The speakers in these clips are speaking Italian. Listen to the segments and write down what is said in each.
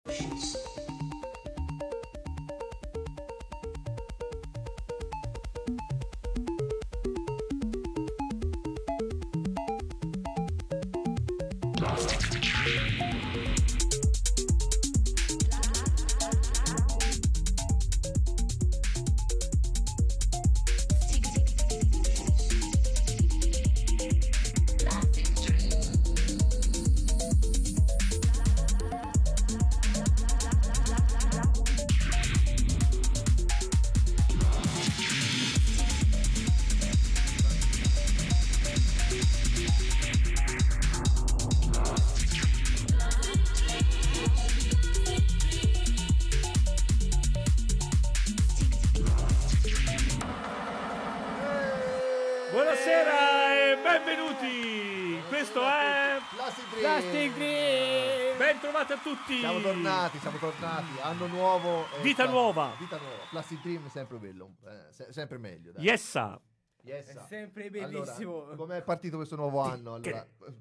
Buonasera e benvenuti. Questo è Plastic Dream. Ben trovati a tutti. Siamo tornati. Anno nuovo. Vita nuova. Plastic Dream sempre bello, sempre meglio. Dai. Yessa. È sempre bellissimo. Allora, com'è partito questo nuovo anno? Allora,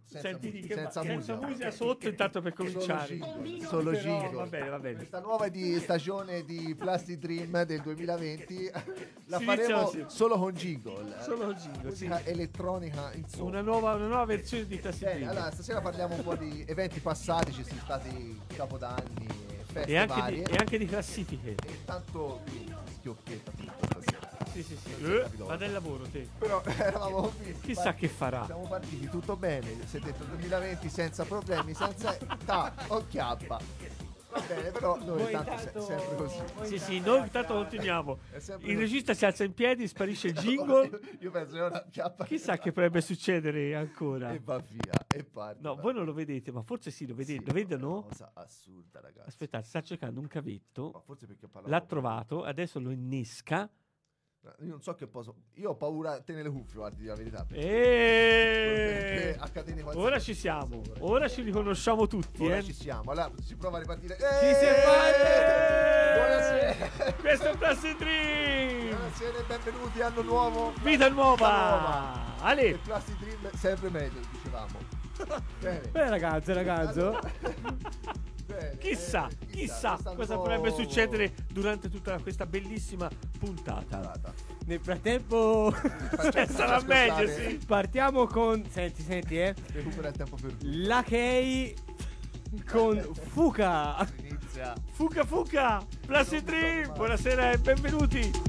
senza musica sotto intanto per cominciare. Solo jingle. Va bene. Questa nuova stagione di Plastic Dream del 2020 la Si faremo inizia solo con jingle. Musica elettronica, insomma. Una nuova versione di Plastic Dream. Allora, stasera parliamo un po' di eventi passati, ci sono stati capodanni, feste E anche, varie. e anche di classifiche. E tanto schiocchetta tutto stasera. Sì. Vado al lavoro te. Però eravamo convinti. Chissà che farà. Siamo partiti tutto bene. Si è detto 2020 senza problemi, senza occhiappa. Va bene, però noi tanto sempre così. Sì, noi intanto continuiamo. sempre Il così. regista si alza in piedi, sparisce il jingle. Io penso che è una chiappa. Chissà che potrebbe succedere ancora. E va via, e parte. No, voi non lo vedete, ma forse sì, lo Sì, vedono? Una cosa assurda, ragazzi. Aspettate, sta cercando un cavetto. Ma forse perché parlavo L'ha trovato, adesso lo innesca. Io non so che posso. Io ho paura a tenere le cuffie, guardi, di la verità. A catene qualsiasi. Ora ci siamo. Ora ci riconosciamo tutti, Ora ci siamo. Allora si prova a ripartire. Ci si è fatte! Buonasera. Questo è Plastic Dream. Buonasera e benvenuti, anno nuovo. Vita nuova. E Ale. Plastic Dream sempre meglio, dicevamo. Bene. Beh, ragazzo. Bene, Chissà quest'anno cosa potrebbe succedere durante tutta questa bellissima puntata. Nel frattempo Sarà meglio, sì. partiamo con senti, Recupera il tempo per la Kay con Fuka. inizia. Fuca. Plastic Dream. Buonasera e benvenuti.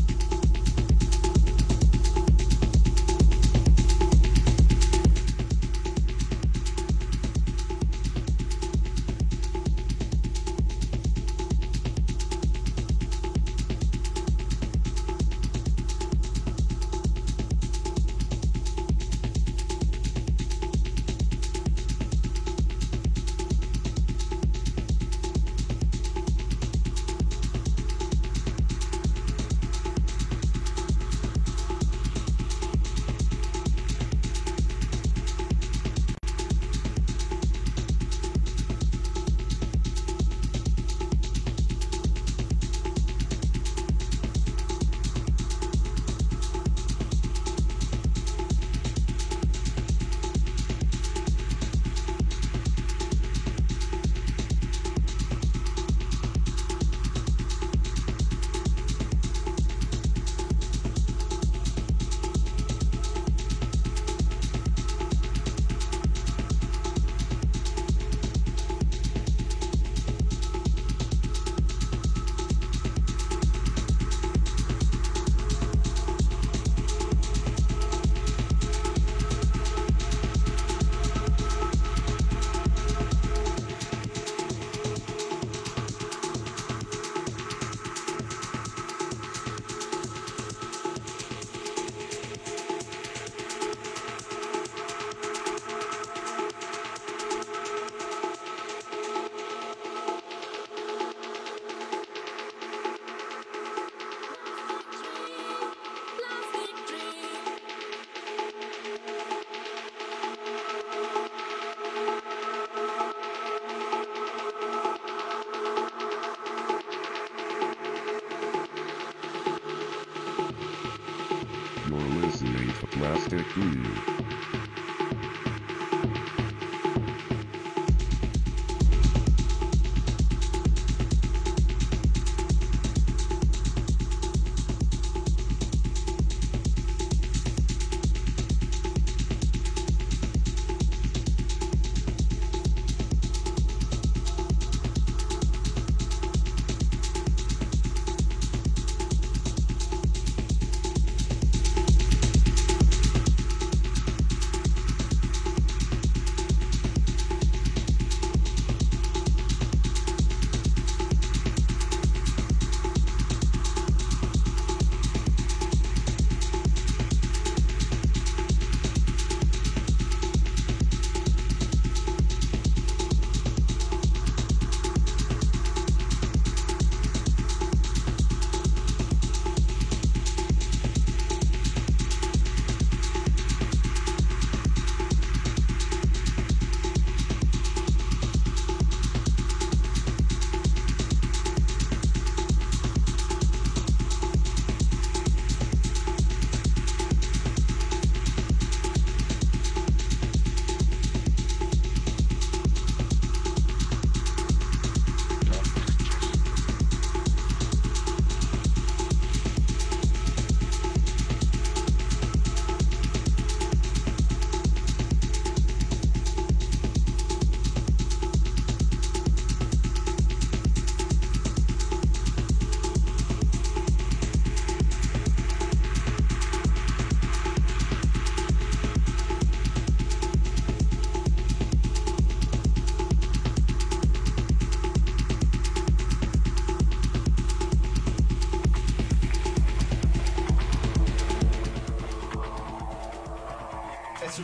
You're listening to Plastic Dream.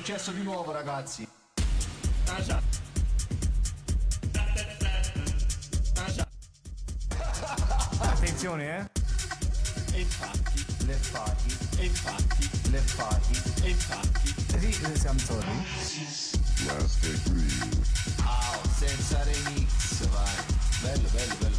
successo di nuovo, ragazzi. Attenzione, eh? E infatti, Le fati, e infatti, le fati. e infatti. Sì, siamo torni. Plastic Groove. Senza remix, vai. Bello, bello, bello.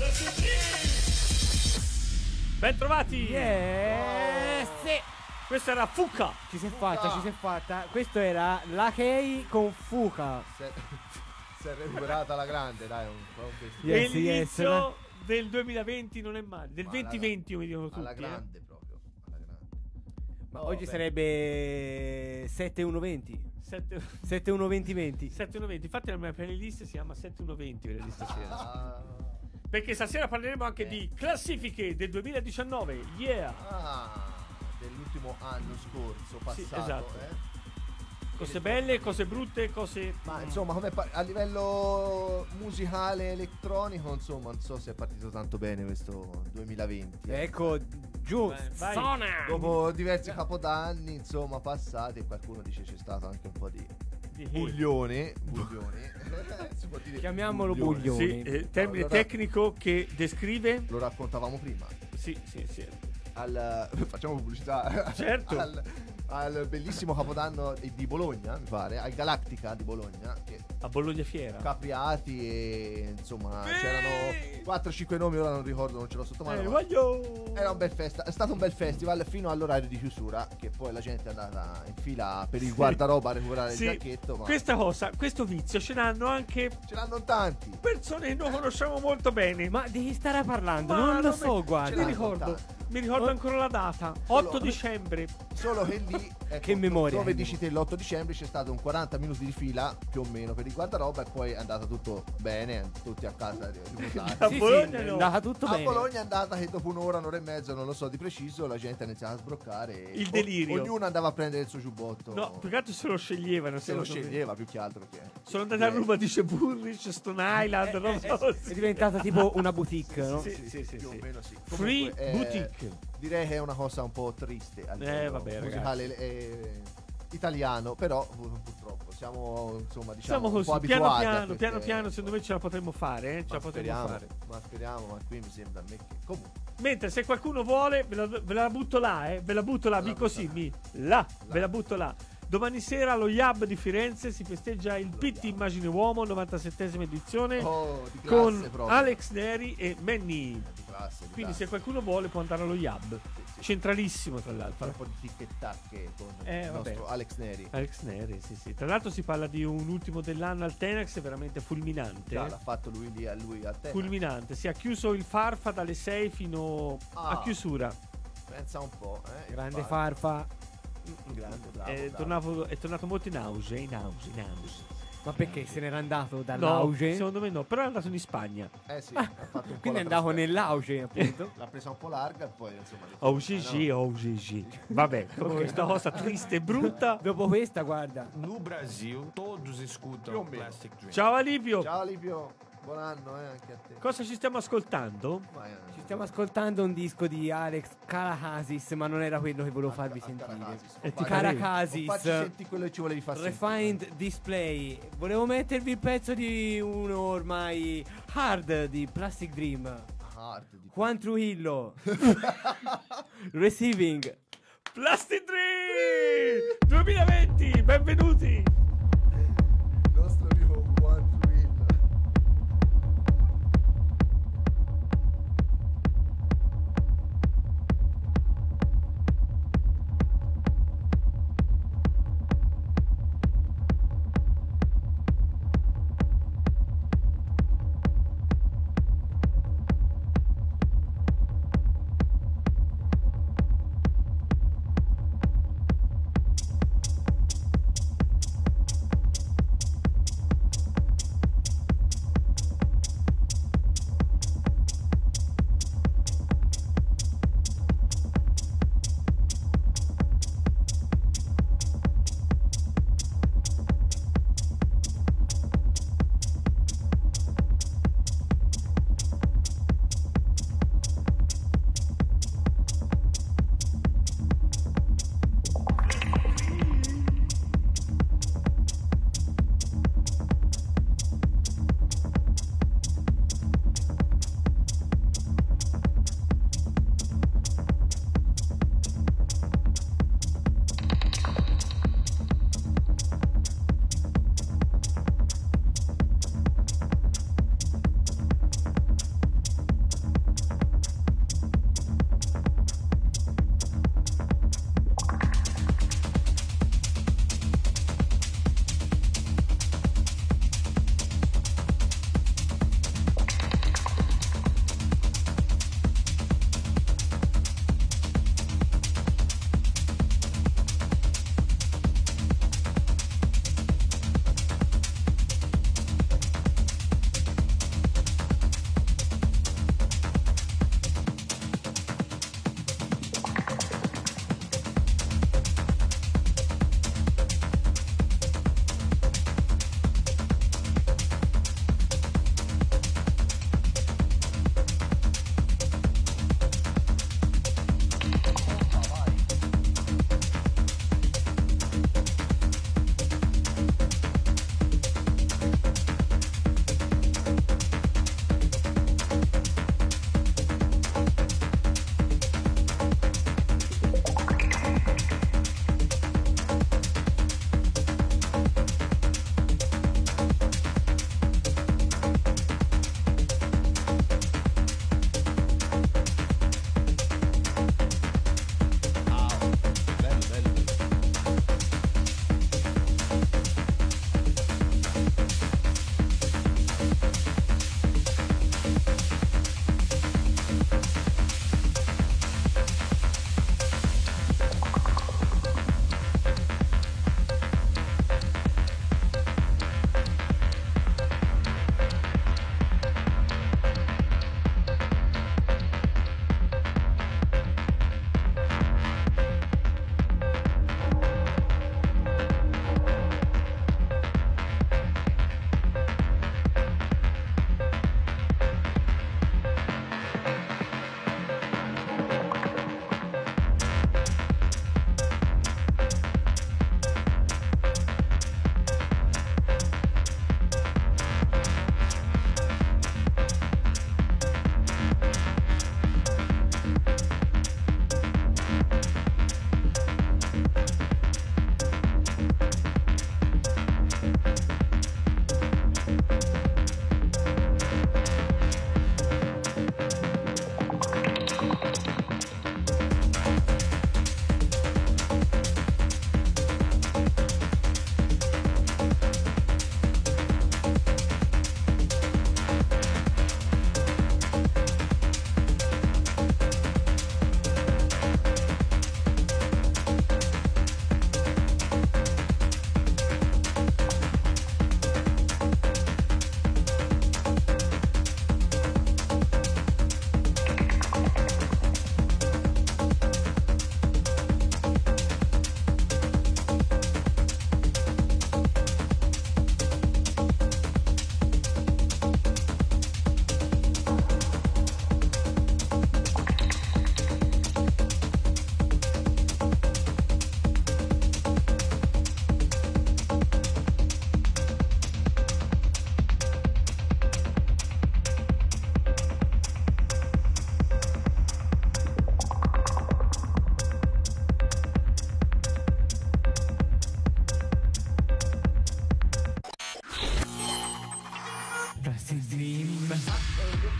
Ben trovati! Yes! Sì. Questa era Fuka. Ci si è fatta. Questo era la Kei con Fuka. Si è recuperata la grande, dai, un po' un vestito. Yes, E l'inizio yes. del 2020 non è male. Del Ma 2020 come dicono tutti. Alla grande proprio, alla grande. Ma Oh, oggi beh. sarebbe 7120. 712020. 7120. Infatti la mia playlist si chiama 7120 venerdì stasera. Ah, Perché stasera parleremo anche di classifiche del 2019. Yeah! dell'ultimo anno scorso, passato, Sì, esatto. eh? Cose belle, cose brutte, cose... Ma insomma, a livello musicale, elettronico, insomma, non so se è partito tanto bene questo 2020. Ecco, giù, Vai. zona. Dopo diversi capodanni, insomma, passati, qualcuno dice c'è stato anche un po' di di- buglione. Si può dire Chiamiamolo buglione. Sì, termine Allora- tecnico che descrive... Lo raccontavamo prima. Sì, sì, sì. Facciamo pubblicità. Certo. al bellissimo capodanno di Bologna, mi pare, al Galactica di Bologna, che A Bologna Fiera. capriati e insomma Ehi! c'erano 4-5 nomi, ora non ricordo, non ce l'ho sotto mano. ma voglio! Era un bel è stato un bel festival fino all'orario di chiusura, che poi la gente è andata in fila per il guardaroba a recuperare Sì, il giacchetto, ma questa cosa, questo vizio ce l'hanno anche ce l'hanno tanti. persone che noi conosciamo molto bene. Ma di chi starà parlando? Ma Non lo non so, mi- guarda. ce Mi l'hanno ricordo, tanti. mi ricordo Oh. ancora la data, Solo- 8 dicembre. Solo che lì, ecco, Che memoria, dove che dici te l'8 dicembre c'è stato un 40 minuti di fila più o meno per il guardaroba e poi è andato tutto bene, tutti a casa riposati. A Sì, Bologna sì, no. è andata tutto A bene. Bologna è andata che dopo un'ora e mezza, non lo so di preciso, la gente ha iniziato a sbroccare. Il delirio. Ognuno andava a prendere il suo giubbotto. No, più che altro se lo sceglievano. se lo secondo me. sceglieva più che altro che. Sono andati a Roma, dice Burrich, Stone Island, non so. È diventata tipo una boutique, no? Sì, sì, sì, più sì. o meno sì. Free Comunque, boutique. Direi che è una cosa un po' triste a livello vabbè, musicale italiano, però purtroppo siamo insomma diciamo Siamo un così, po' piano abituati a piano, queste- piano piano, secondo me ce la potremmo fare, ce ma la potremmo fare. speriamo, ma qui mi sembra a me che comunque Mentre se qualcuno vuole, ve la butto là, ve la butto là, La mi butto così, ve la butto là. Domani sera allo Yab di Firenze si festeggia il PT Immagine Uomo, 97esima edizione, di classe con proprio. Alex Neri e Manny. Di classe, di Quindi classe. se qualcuno vuole può andare allo Yab. Sì. Centralissimo tra Fare l'altro. un po' di tic-tac con Eh, il vabbè. nostro Alex Neri. Alex Neri, sì, sì. Tra l'altro si parla di un ultimo dell'anno al Tenax veramente fulminante. Già, l'ha fatto lui lì a te. Fulminante. Si è chiuso il Farfa dalle 6 fino a chiusura. Pensa un po', Grande infatti. farfa. Grande, bravo. È tornato molto in auge, in auge. Ma perché se n'era andato No, dall'auge? secondo me no, però è andato in Spagna. Sì, ha fatto un po' Quindi è la andato trasferta. nell'auge, appunto. L'ha presa un po' larga e poi insomma. ha detto, OGG, no. OGG. Vabbè, dopo questa cosa triste e brutta. Dopo questa, guarda. No Brasil, todos escutam Più o meno. Plastic Dream. Ciao Alivio, Ciao Livio, buon anno anche a te. cosa ci stiamo ascoltando? Vai, Ci stiamo ascoltando un disco di Alex Caracasis, ma non era quello che volevo farvi sentire. E ti Caracasis. Facci senti quello che ci volevi far sentire. Refined Display. Volevo mettervi il pezzo di uno ormai hard di Plastic Dream. Hard di Juan Trujillo. Receiving. Plastic Dream 2020, benvenuti. il nostro amico Juan Trujillo.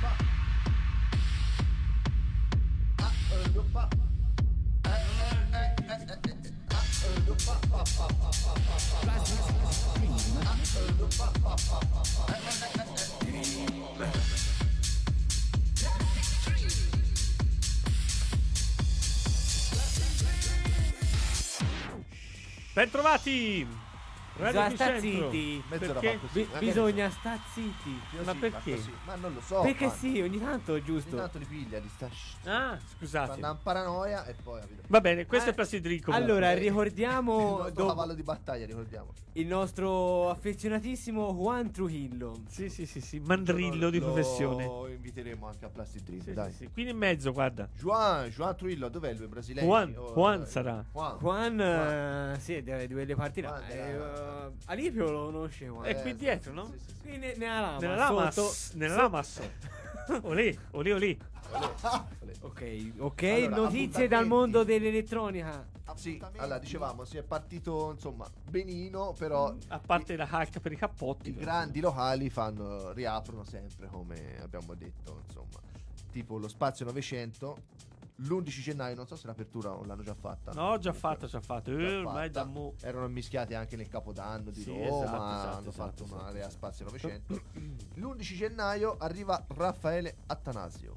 Bentrovati! Radio Sta Epicentro. zitti. Mezz'ora Perché? fa così. Bisogna sta zitti. Ma perché? Ma non lo so. Perché ma sì, ogni tanto è ogni giusto. tanto li piglia, li sta Ah, scusate. fanno una paranoia e poi capito? Va bene, questo è Plastic Drink comunque. Allora, Il ricordiamo nostro cavallo di battaglia, ricordiamo. il nostro affezionatissimo Juan Trujillo. Sì, mandrillo di professione. Lo inviteremo anche a Plastic Dream, Sì, dai. sì. Qui in mezzo, guarda. Juan Trujillo, dov'è lui? Brasiliano? Juan sarà. Juan, sì, di quelle parti là. Juan della- Alipio lo conosce Juan. È qui dietro, no? Sì. Qui nella lama. Nella Lamas. Nella sotto- Lamas. Olè. Ok, Allora, notizie dal mondo dell'elettronica. Sì, allora dicevamo, si è partito insomma benino, però A parte la hack per i cappotti. i grandi locali riaprono sempre, come abbiamo detto, insomma. Tipo lo Spazio 900, l'11 gennaio, non so se l'apertura o l'hanno già fatta. No, già fatto. Già Ormai fatta. da mo'. Erano mischiati anche nel Capodanno di Sì, Roma, esatto, hanno fatto esatto. un'area Spazio 900. L'11 gennaio arriva Raffaele Attanasio.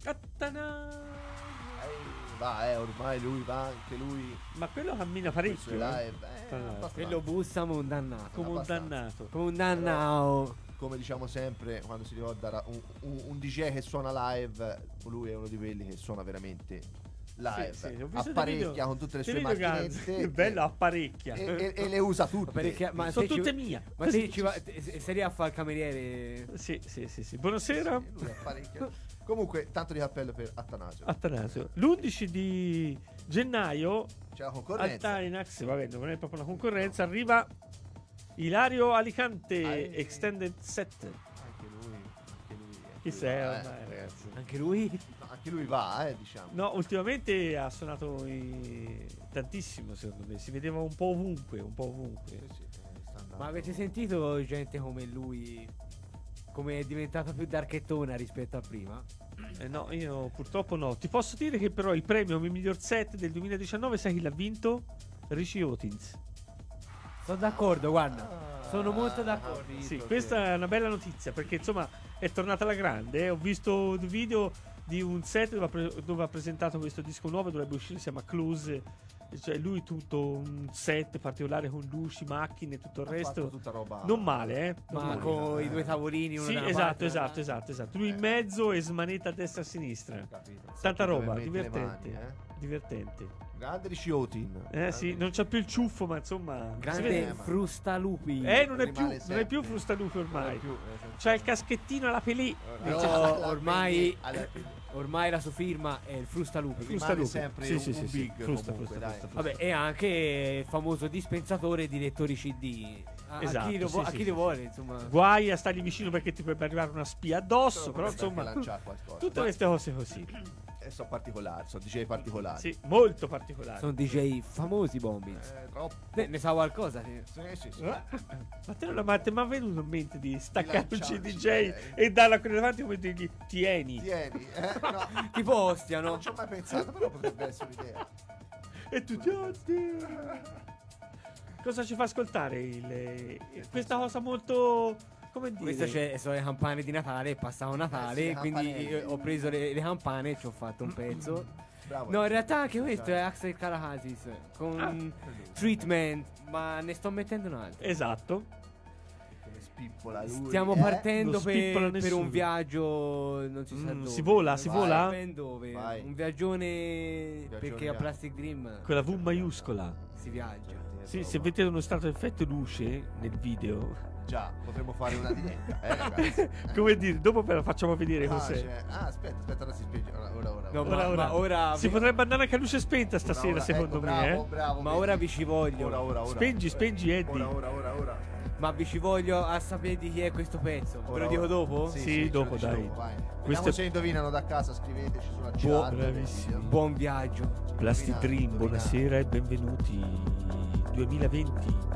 Ormai lui va, anche lui Ma quello cammina con i parecchio. suoi live. Tra Quello bussa come un dannato. Come un abbastanza. dannato. Come un dannato. Come diciamo sempre quando si ricorda un DJ che suona live, lui è uno di quelli che suona veramente live, Sì, ho visto dei apparecchia video- con tutte le dei sue video, Gaz. macchinette Che bello, apparecchia. e le usa tutte. Ma Sono te ci- tutte mie. Ma se ci va, sei lì a fare il cameriere. Sì. Buonasera. Sì, lui apparecchia. Comunque tanto di cappello per Attanasio. Attanasio. L'11 di gennaio C'è la al concorrenza. Dynax, vabbè, non è proprio una concorrenza, arriva Ilario Alicante Ah, Extended 7. Anche lui. Chi sei ormai, ragazzi? Anche lui. No, anche lui va, diciamo. No, ultimamente ha suonato tantissimo, secondo me. Si vedeva un po' ovunque. Sì, sta andando. Ma avete sentito gente come lui? Come è diventata più darchettona rispetto a prima? No, io purtroppo no. Ti posso dire che però il premio miglior set del 2019, sai chi l'ha vinto? Richie Otins. Sono d'accordo, guarda. Sono molto d'accordo. Sì, questa è una bella notizia perché insomma è tornata alla grande. Ho visto il video di un set dove ha presentato questo disco nuovo, dovrebbe uscire, si chiama Close. Cioè lui tutto un set particolare con luci, macchine e tutto il Ha fatto resto. tutta roba. Non male, eh? Ma Non male. con i due tavolini, uno Sì, da una esatto, parte, esatto. Lui in mezzo e smanetta a destra e a sinistra. Capito. Tanta roba, Dove mette le divertente. mani, Divertente. Grande Riciotin. Sì, non c'è più il ciuffo, ma insomma. si Grande vede- frustalupi. non è rimane più sempre. Frustalupi ormai. Più, C'ha il caschettino alla pelì. No, ormai alla Ormai la sua firma è il frustalupi. rimane sempre Sì, un big Frusta, comunque, dai. Vabbè, e anche il famoso dispensatore di lettori CD. A Esatto, chi lo, sì, a sì, chi sì, lo vuole, insomma. Guai a stargli vicino perché ti potrebbe arrivare una spia addosso. Però Potrebbe insomma, anche lanciare qualcosa. tutte queste cose così. Sono particolari, sono DJ particolari. Sì, molto particolari. Sono DJ famosi, Bombins. Troppo. Ne sa qualcosa? Sì. Ma te non ma ti è mai venuto in mente di staccare un lanciarci, DJ e darlo a quello davanti come dirgli tieni Tieni, no, Tipo Ostia, no? non ci ho mai pensato, però potrebbe essere un'idea. e tutti oddio. Cosa ci fa ascoltare questa cosa molto, come dire, Queste sono le campane di Natale, è passato Natale, sì, le quindi campanelle. io ho preso le campane e ci ho fatto un pezzo. Bravo. No, in realtà anche questo è Axel Kalahazis con Treatment, ma ne sto mettendo un altro. esatto. Come spippola lui. Stiamo partendo Non spippola per nessuno. un viaggio, non si sa dove. si vola, si Vai, vola? ben dove? Vai. Un viaggione perché a via. Plastic Dream Con la V maiuscola. si viaggia. Sì, se vedete uno stato effetto luce nel video, Già, potremmo fare una diretta, ragazzi. come dire, dopo ve la facciamo vedere Ah, cos'è. aspetta, ora si spinge. Ora. No, Ora. ma ora Si potrebbe andare anche a luce spenta stasera, Ora, secondo ecco, me. bravo, ma vedi. ora vi ci voglio. Ora. Spingi, Eddie. Ora. Ma vi ci voglio a sapere di chi è questo pezzo. Ve lo Ora, dico ora. dopo? Sì, dopo, ce lo dai. dici dopo, vai. Questo Vediamo è- se indovinano da casa, scriveteci sulla Buo- chat. bravissimo. Buon viaggio. Plastic Dream, Indovinate. buonasera e benvenuti 2020.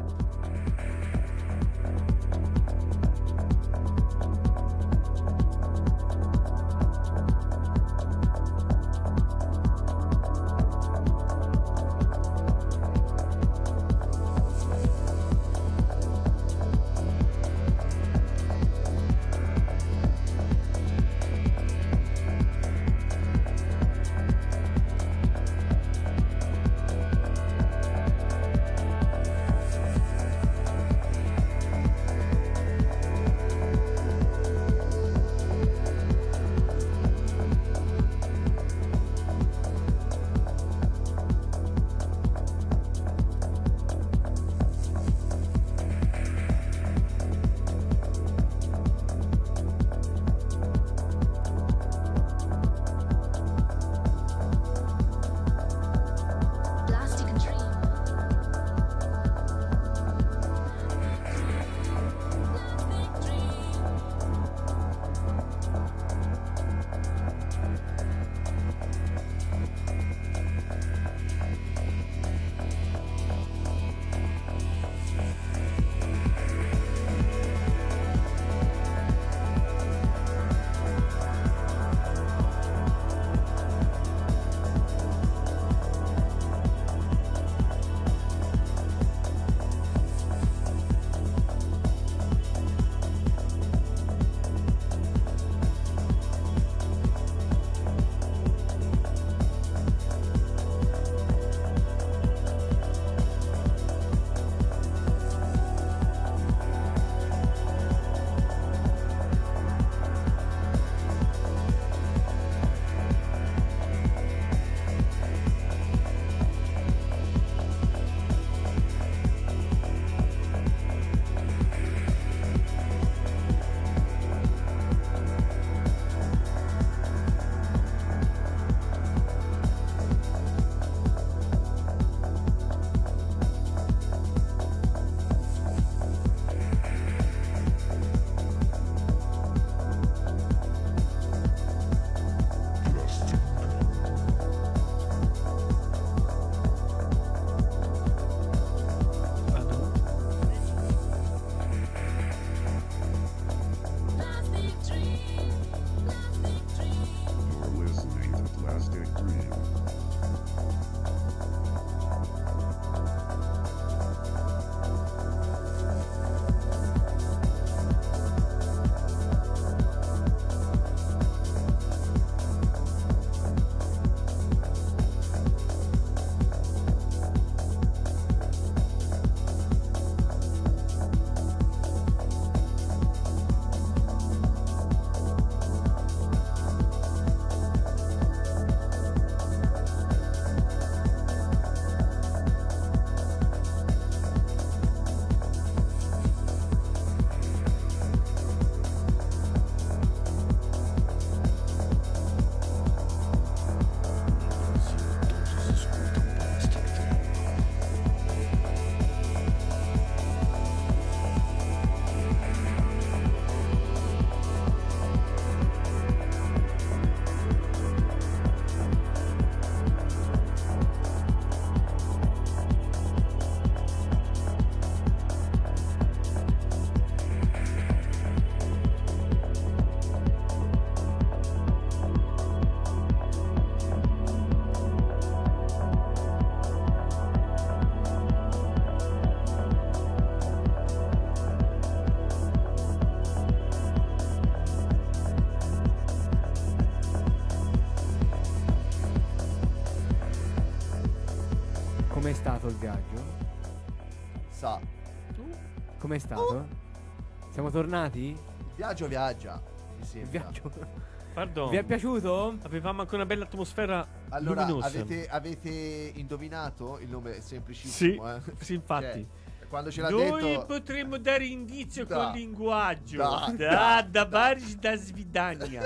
stato il viaggio? Sa. Com'è stato? Siamo tornati? Il viaggio viaggia. Mi Il sembra. viaggio. Pardon. Vi è piaciuto? Avevamo anche una bella atmosfera Allora, luminosa. avete indovinato? Il nome è semplicissimo, Sì, eh? sì, infatti. Cioè, quando ce l'ha Noi detto. potremmo dare indizio Da. col linguaggio. Da. Baric da Svidania.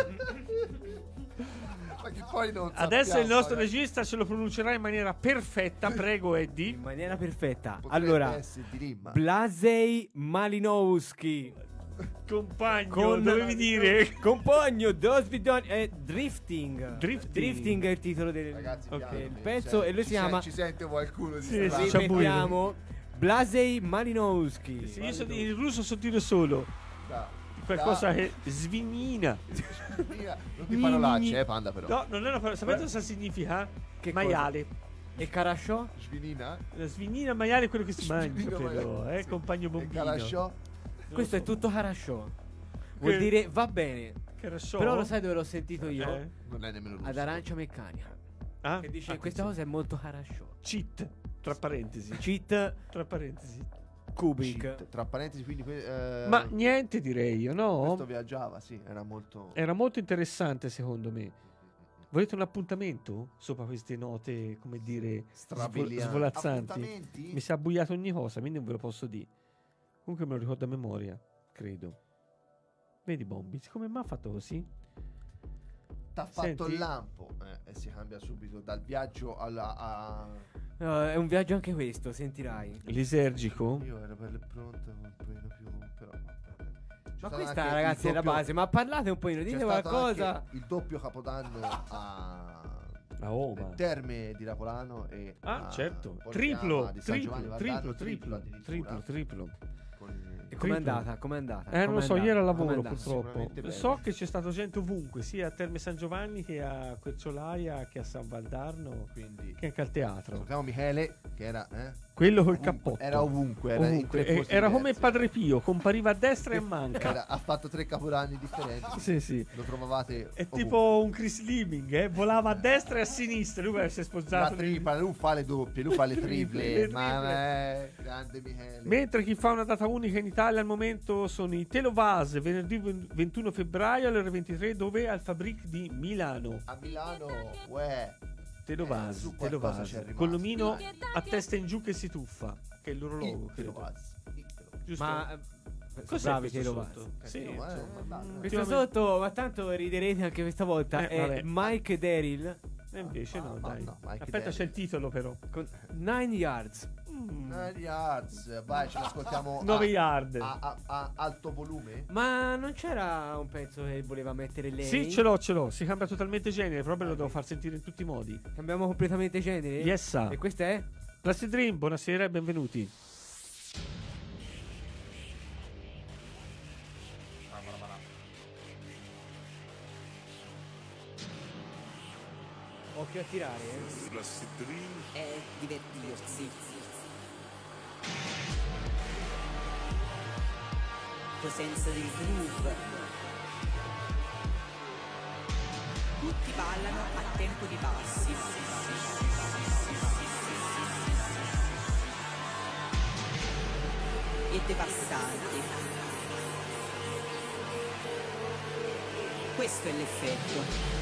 Ma che poi non Adesso sappiamo, il nostro ragazzi. regista ce lo pronuncerà in maniera perfetta. Prego, Eddie. In maniera perfetta. Potrebbe Allora, essere di rimma. Blasey Malinowski. Compagno, dovevi dire. Compagno Dosvidon e Drifting. Drifting. È il titolo del, Ragazzi, Ok. piano, del mi pezzo sente- e lui ci si chiama Ci sente qualcuno di Sì, strano? sì, c'è buio. ripetiamo Blasey Malinowski. Sì, io in russo so dire solo Da- qualcosa da- che svinina. Non ti parolacce, Panda, però. No, non è una parola. Sapete cosa significa? Che maiale. E Carasciò? Svinina? La svinina maiale è quello che si mangia, Svinina però, maiale, sì. compagno E bombino. Calasciò? Questo è tutto Carasciò. Vuol Che- dire va bene. Che era show? Però lo sai dove l'ho sentito io? Eh? Non è nemmeno russo. Ad Arancia Meccanica. Ah? Che dice Ah, questa sì. cosa è molto Carasciò. Cheat, tra parentesi. Cheat Tra parentesi. Kubrick. Cheat. Tra parentesi, quindi. Ma niente direi io, no? Questo viaggiava, sì, era molto. Era molto interessante secondo me. Volete un appuntamento sopra queste note, come dire, Strabiliante. svolazzanti? Appuntamenti? Mi si è abbuiato ogni cosa, quindi non ve lo posso dire. Comunque me lo ricordo a memoria, credo. Vedi Bombi, come mi ha fatto così? T'ha fatto Senti? il lampo e si cambia subito dal viaggio È un viaggio anche questo, sentirai. Lisergico? Io ero bello pronto un pochino più. Però. Ma questa ragazzi è la base, ma parlate un po', dite qualcosa. Il doppio capodanno a A Oma. Terme di Rapolano e Ah, a certo. Polignano di San Giovanni Triplo, Valdarno, triplo, addirittura, triplo. con- E com'è Triplo. andata? Com'è andata? Non lo so, ieri al lavoro Com'è andata? purtroppo. Sicuramente bene. So che c'è stata gente ovunque, sia a Terme San Giovanni che a Querciolaia, che a San Valdarno, Quindi che anche al teatro. salutiamo Michele che era Quello col ovunque, cappotto. era ovunque, era in Ovunque. tre posti Era come diversi. Padre Pio, compariva a destra e a manca. Ha fatto 3 capodanni differenti. Sì, sì. Lo trovavate È ovunque. tipo un Chris Liebing, volava a destra e a sinistra. Lui si è la sposato. tripla, lui fa le doppie, lui fa le triple, Le ma triple. grande Michele. Mentre chi fa una data unica in Italia al momento sono i Telovase, venerdì 21 febbraio alle ore 23, dove al Fabric di Milano. A Milano, uè. Telovase, su qualcosa c'è Telovase. rimasto. Con l'omino a testa in giù che si tuffa, che è il loro logo, credo. Telovase. Giusto? Ma Cos'è bravi questo che lo sotto? va. Sì, no, insomma. bello. Questo sotto, ma tanto riderete anche questa volta, è vabbè. Mike Daryl E invece no, Ma dai. no, Mike Aspetta, Daly. c'è il titolo però. con 9 yards. 9 yards, vai, ce l'ascoltiamo 9 yard. a alto volume. Ma non c'era un pezzo che voleva mettere lei? Sì, ce l'ho. Si cambia totalmente genere, proprio lo devo far sentire in tutti i modi. Cambiamo completamente genere? Yes, sir. E questa è? Plastic Dream, buonasera e benvenuti. Occhio a tirare, eh? È divertirsi. Tuo senso del groove. Tutti ballano a tempo di bassi. E devastanti. Questo è l'effetto.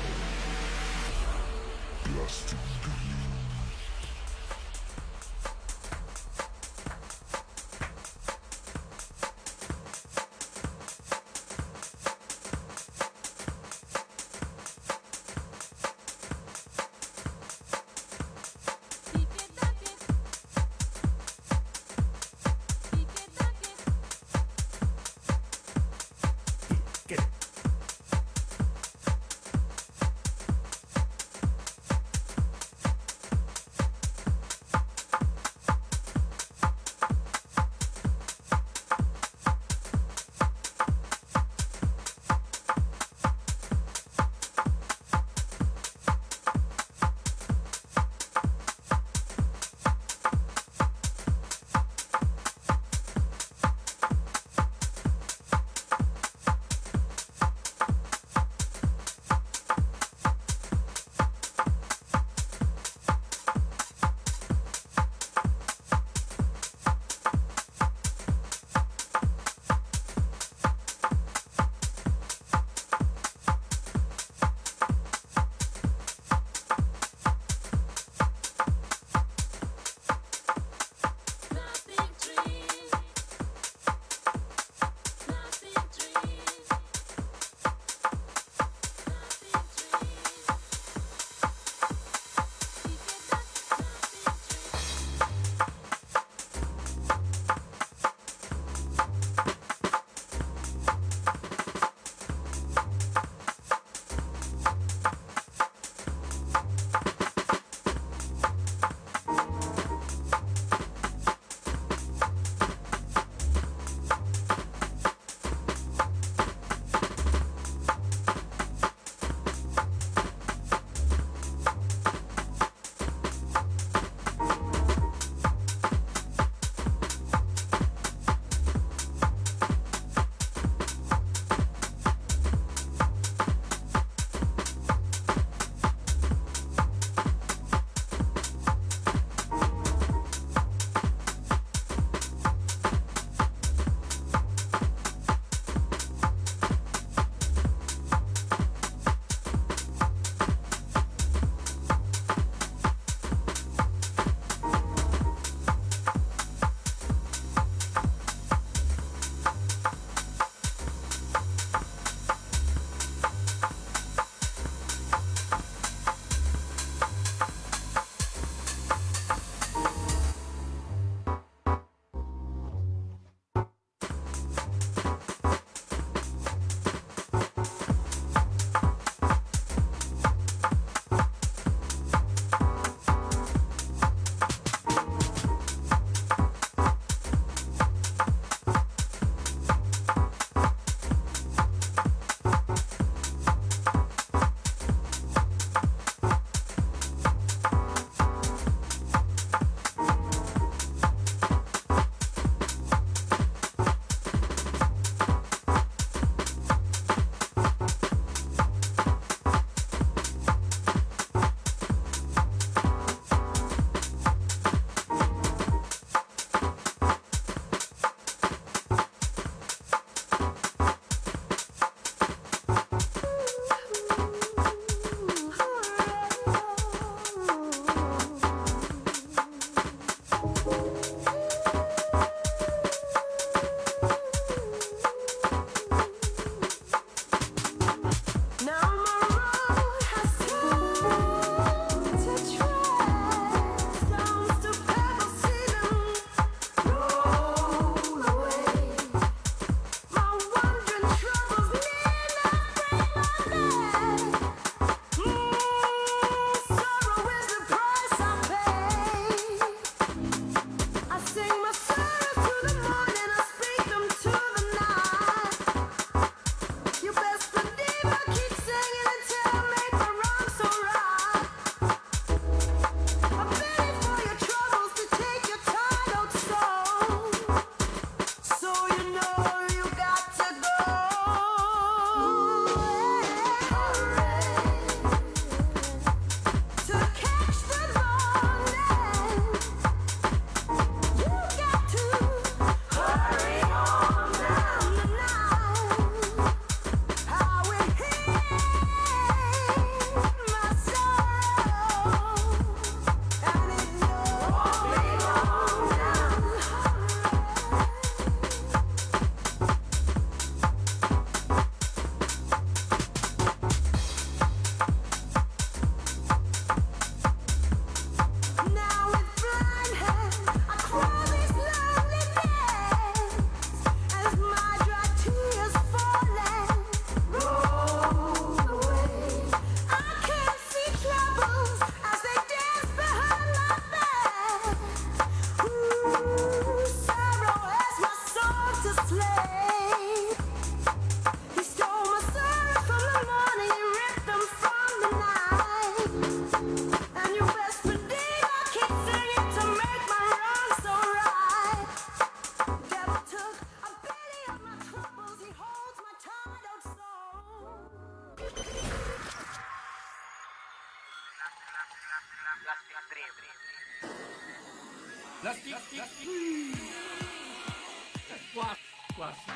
Quasi.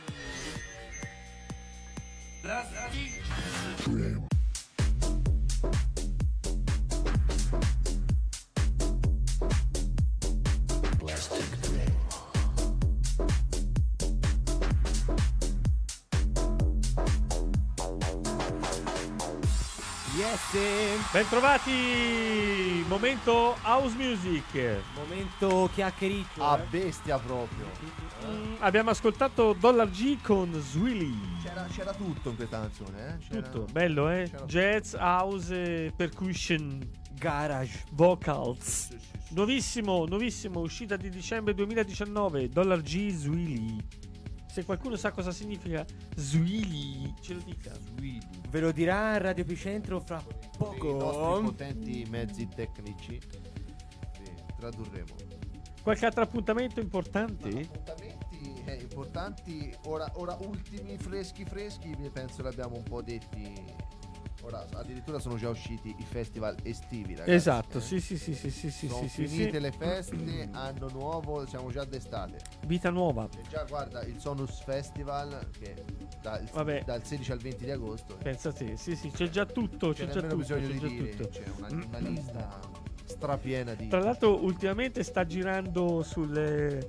Yes. Bentrovati. Momento house music. Momento chiacchiericcio. A bestia proprio. Abbiamo ascoltato Dollar G con Swilly. C'era tutto in questa canzone, eh? Tutto bello, eh? c'era- Jazz, house, percussion, Garage. vocals. Sì, sì, sì. Nuovissimo, uscita di dicembre 2019, Dollar G Swilly. Se qualcuno sa cosa significa Swilly, ce lo dica. Ve lo dirà Radio Epicentro fra I nostri poco. potenti mezzi tecnici tradurremo. Qualche altro appuntamento importante? Appuntamenti importanti, ora ultimi freschi, penso l'abbiamo un po' detti. Ora addirittura sono già usciti i festival estivi, ragazzi. Esatto, eh. sì, Sono sì, finite le feste, anno nuovo, siamo già d'estate. Vita nuova. E già guarda il Sonus Festival che Vabbè. dal 16 al 20 di agosto. Pensa te, sì, c'è già tutto, C'è c'è già nemmeno tutto, bisogno c'è di già dire, tutto. c'è una lista strapiena di. Tra l'altro ultimamente sta girando sul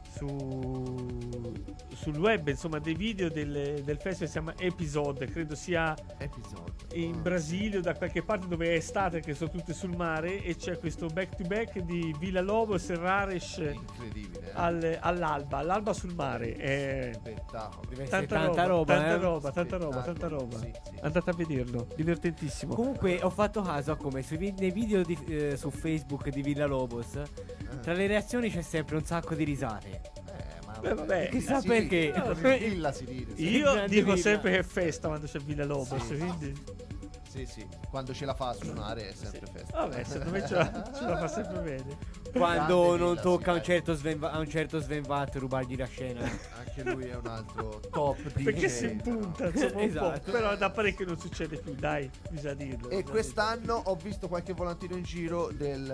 web, insomma, dei video del festival, si chiama Episode, credo sia episodio. in Brasile o da qualche parte dove è estate, che sono tutte sul mare, e c'è questo back to back di Villa Lobos e Rares Incredibile. Eh? all'alba sul mare. È Spettacolo. Deve essere tanta roba, tanta Spettacolo, roba. sì, sì. Andate a vederlo, divertentissimo. Comunque ho fatto caso a come nei video su Facebook di Villa Lobos, tra le reazioni c'è sempre un sacco di risate. Ma Beh, vabbè. Chissà sì, perché. con il Villa si ride. sì. Io grande dico Villa. sempre che è festa quando c'è Villa Lobos, Sì. quindi Sì, quando ce la fa a suonare è sempre festa. vabbè, secondo me ce la fa sempre bene. Quando Grande non Villa, tocca sì, a un certo Sven Vath rubargli la scena. Anche lui è un altro top DJ. Perché si impunta, insomma, un Esatto. po'. Però da parecchio non succede più, dai, bisogna dirlo. E quest'anno ho visto qualche volantino in giro del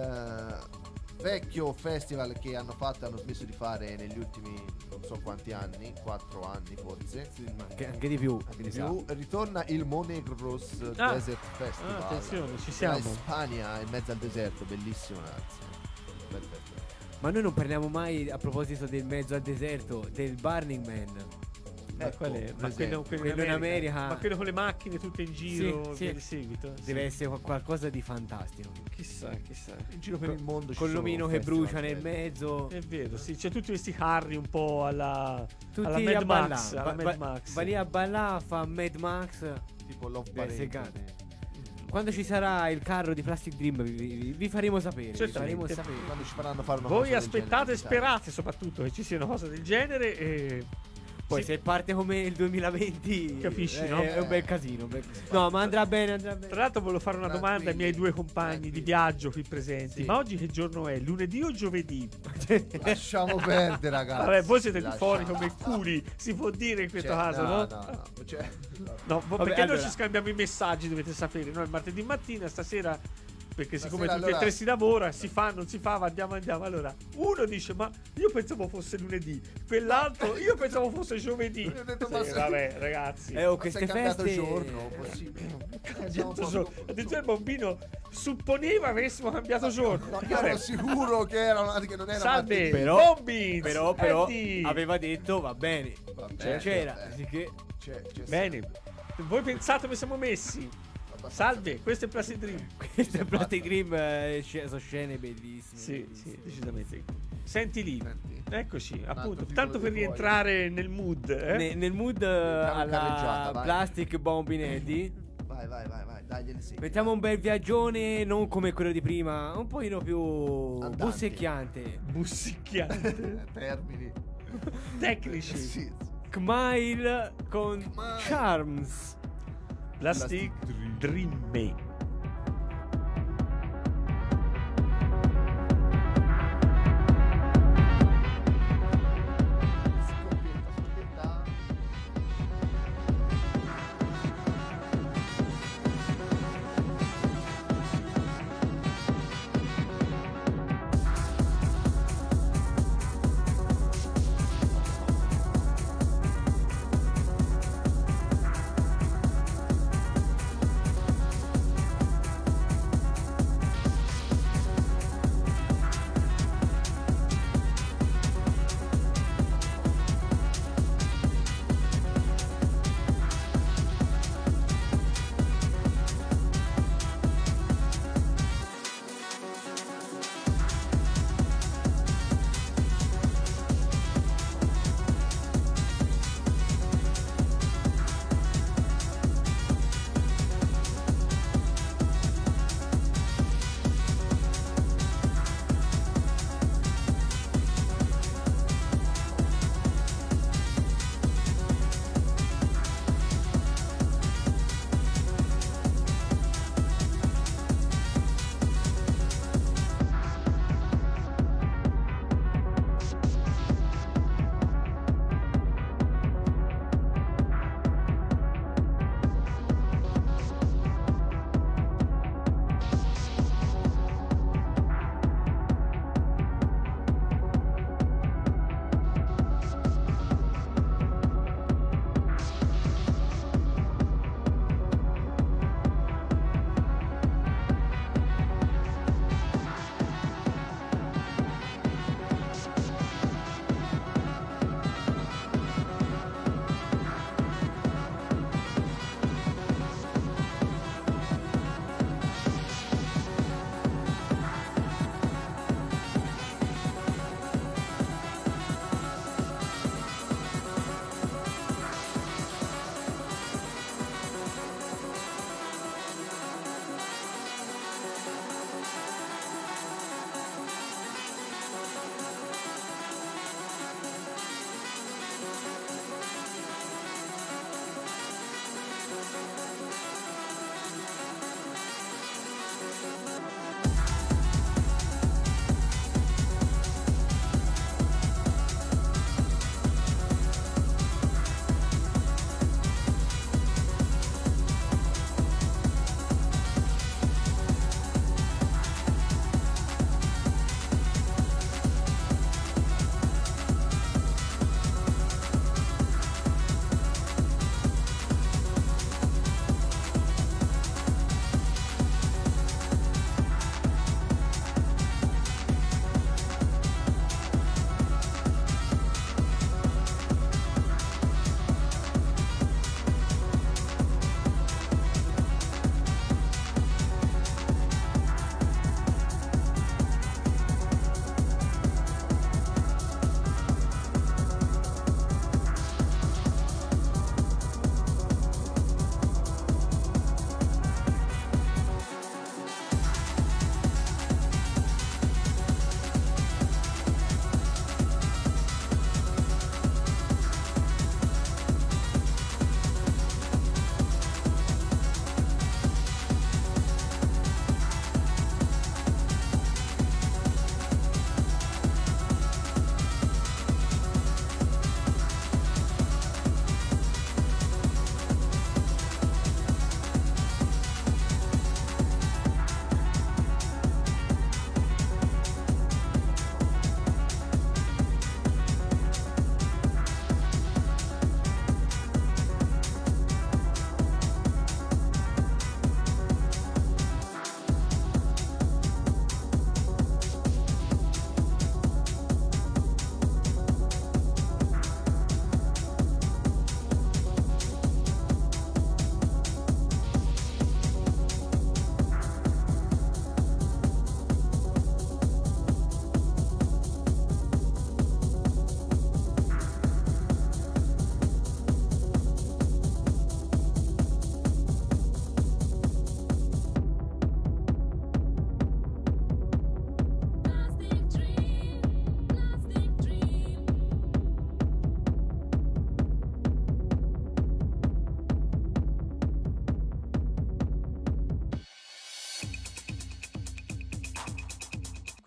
vecchio festival che hanno smesso di fare negli ultimi non so quanti anni, 4 anni forse. Anche di più. Anche di più. Ritorna il Monegros Ah. Desert Festival. attenzione, ci In siamo. Spagna, in mezzo al deserto, bellissimo, ragazzi. Bel festival. Ma noi non parliamo mai, a proposito del mezzo al deserto, del Burning Man. Ma qual è? Ma presente. quello in America. Ma quello con le macchine tutte in giro, Sì, via sì. di seguito. Deve Sì. essere qualcosa di fantastico. Chissà. In giro per il mondo ci Con sono l'omino che festival brucia nel belli. mezzo. È vero, sì, c'è tutti questi carri un po' alla Tutti alla a Mad ballà. Max, alla Mad Max. Va lì a ballare, fa Mad Max. Tipo Love Deve essere Parade. grande. Quando ci sarà il carro di Plastic Dream vi faremo sapere. Vi Certamente. faremo sapere. Quando ci faranno fare una Voi cosa del aspettate e genere, sperate soprattutto che ci siano cose del genere e Poi sì. se parte come il 2020 Capisci, no? È un bel casino. No, ma andrà bene, andrà bene. Tra l'altro volevo fare una domanda ai miei due compagni di viaggio qui presenti. Sì. Ma oggi che giorno è? Lunedì o giovedì? Lasciamo perdere, ragazzi. Vabbè, voi siete più Lasciamo. fuori come culi, si può dire in questo caso, no? No. Cioè, No, Vabbè, perché noi allora- ci scambiamo i messaggi, dovete sapere. Noi il martedì mattina, stasera, perché siccome Stasera, tutti e allora- tre si lavora, si fa, non si fa, andiamo. Allora, uno dice, ma io pensavo fosse lunedì, quell'altro, io pensavo fosse giovedì. Io ho detto, Sì, ma se- vabbè, ragazzi. Oh, ma queste sei cambiato feste giorno, possibile. Addirittura il bambino supponeva avessimo cambiato giorno. No, io Vabbè. ero sicuro che non era Salve, martedì. Però- Bombins, però Eddie. aveva detto va bene. Vabbè, C'era. vabbè. Così che C'è Bene, voi pensate come siamo messi? Salve, questo è Plastic Dream. questo è Plastic Dream, sono scene bellissime. Sì, bellissime. decisamente. Senti lì, Senti. eccoci, appunto, piccolo tanto per di rientrare nel mood. Nel mood carreggiata, alla vai. Plastic Bombinelli. Vai, dai, sì. Mettiamo un bel viaggione, non come quello di prima, un pochino più Andante. bussecchiante. Bussicchiante. Termini. Tecnici. Sì. Smile con Smile. Charms. Plastic Dream. Scoppetta.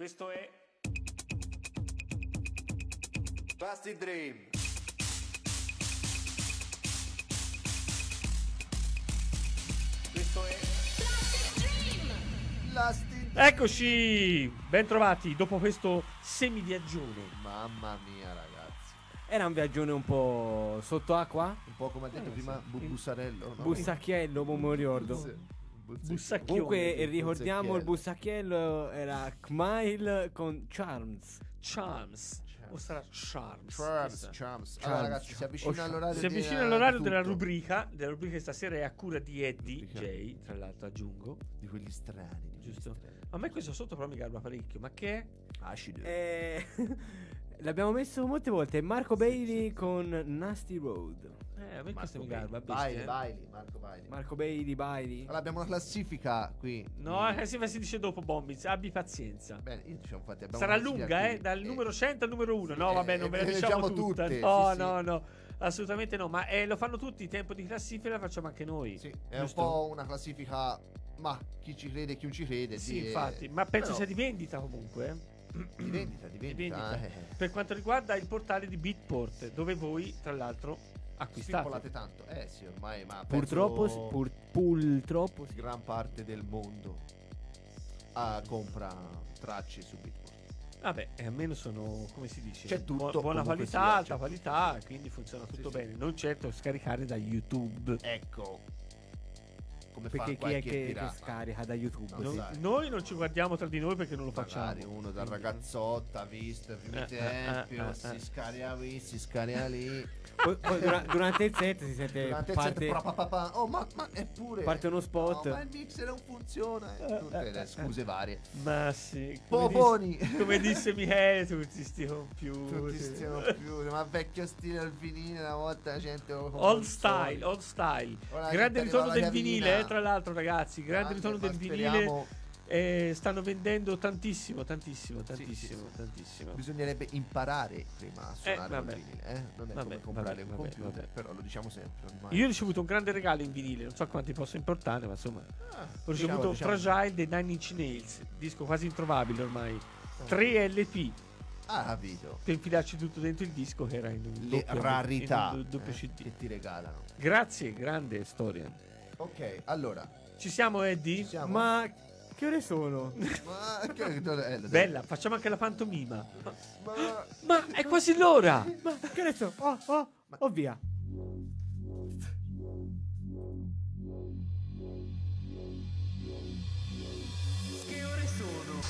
Questo è Plastic Dream. questo è Plastic. Eccoci, ben trovati dopo questo semiviaggione. Mamma mia, ragazzi. Era un viaggione un po' sotto acqua? Un po' come ha detto prima Bussarello, no? Bussacchiello, non mi ricordo. Bussacchione. Comunque ricordiamo il Bussacchiello. Bussacchiello era Kmail con Charms. Charms. O sarà Charms. Charms. Allora, ragazzi, si avvicina all'orario Si avvicina all'orario della rubrica che stasera è a cura di Eddie Rubrica. J, tra l'altro aggiungo. di quelli strani. Giusto. A me questo sotto però mi garba parecchio, ma che è? Acido. L'abbiamo messo molte volte. Marco Bailey con Nasty Road. A me questo mi Bailey. garba, bestia. Marco Bailey. Marco Bailey. Allora, abbiamo una classifica qui. No, si dice dopo Bombits, abbi pazienza. Bene, io diciamo, infatti, abbiamo Sarà una classifica lunga, qui. dal numero 100 al numero 1. No, vabbè, non ve la le diciamo leggiamo tutta. tutte, No, sì, no, no. Assolutamente no. Ma lo fanno tutti, tempo di classifica la facciamo anche noi. Sì, è giusto? un po' una classifica. Ma chi ci crede, chi non ci crede. Sì, infatti. Ma penso però- sia di vendita comunque. Di vendita. Di vendita. Per quanto riguarda il portale di Beatport, dove voi, tra l'altro, acquistate. Spippolate tanto. Sì, ormai, ma Purtroppo, penso purtroppo sì. gran parte del mondo compra tracce su Beatport. Vabbè, almeno sono, come si dice, C'è tutto, buona comunque qualità, sia, alta c'è qualità, quindi funziona tutto sì. bene. Non certo scaricare da YouTube. Ecco. Come Perché fa chi è qualche che pirata. scarica da YouTube? Non sì. sai. Noi non ci guardiamo tra di noi perché non lo Magari facciamo. uno da ragazzotto ha visto i primi tempi, si scarica qui, si scarica lì. Poi durante il set si sente Durante il parte, set, oh, ma eppure parte uno spot. no, ma il mixer non funziona. Tutte le scuse varie. Ma sì, Poponi. come disse Michele, tutti sti computer. Tutti stiamo più, ma vecchio stile al vinile, una volta la gente Old style, old style. Ora Grande che ritorno arriva la del chiavina. vinile, tra l'altro, ragazzi. Grande ritorno del vinile. Speriamo. Stanno vendendo tantissimo. Sì. Tantissimo. Bisognerebbe imparare prima a suonare vabbè. il vinile, Non è Vabbè, come comprare un vabbè, computer, vabbè. però lo diciamo sempre ormai. Io ho ricevuto un grande regalo in vinile, non so quanti posso importare, ma insomma. Ho ricevuto diciamo. Fragile dei Nine Inch Nails, disco quasi introvabile ormai. 3 LP Capito. per infilarci tutto dentro il disco che era in un Le doppio, rarità in un doppio CD. che ti regalano. Grazie, grande storia. Ok, allora. Ci siamo, Eddie? Siamo. Ma che ore sono? Ma che Bella, facciamo anche la pantomima. Ma Ma è quasi l'ora! Ma che ore sono? Oh via. Che ore sono?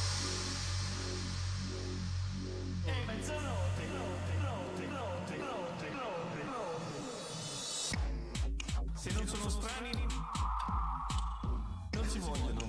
È mezzanotte. Se non sono strani, non si vogliono.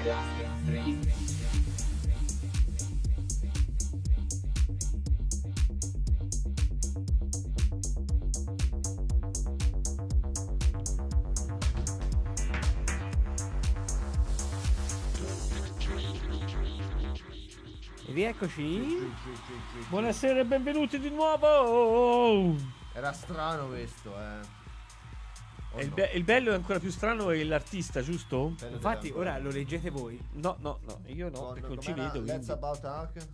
E rieccoci. Buonasera e benvenuti di nuovo. Era strano questo, E il bello è ancora più strano è l'artista, giusto? Bello Infatti della- ora lo leggete voi. No, io no, Con- perché non ci com'era? vedo. Let's quindi. about talk.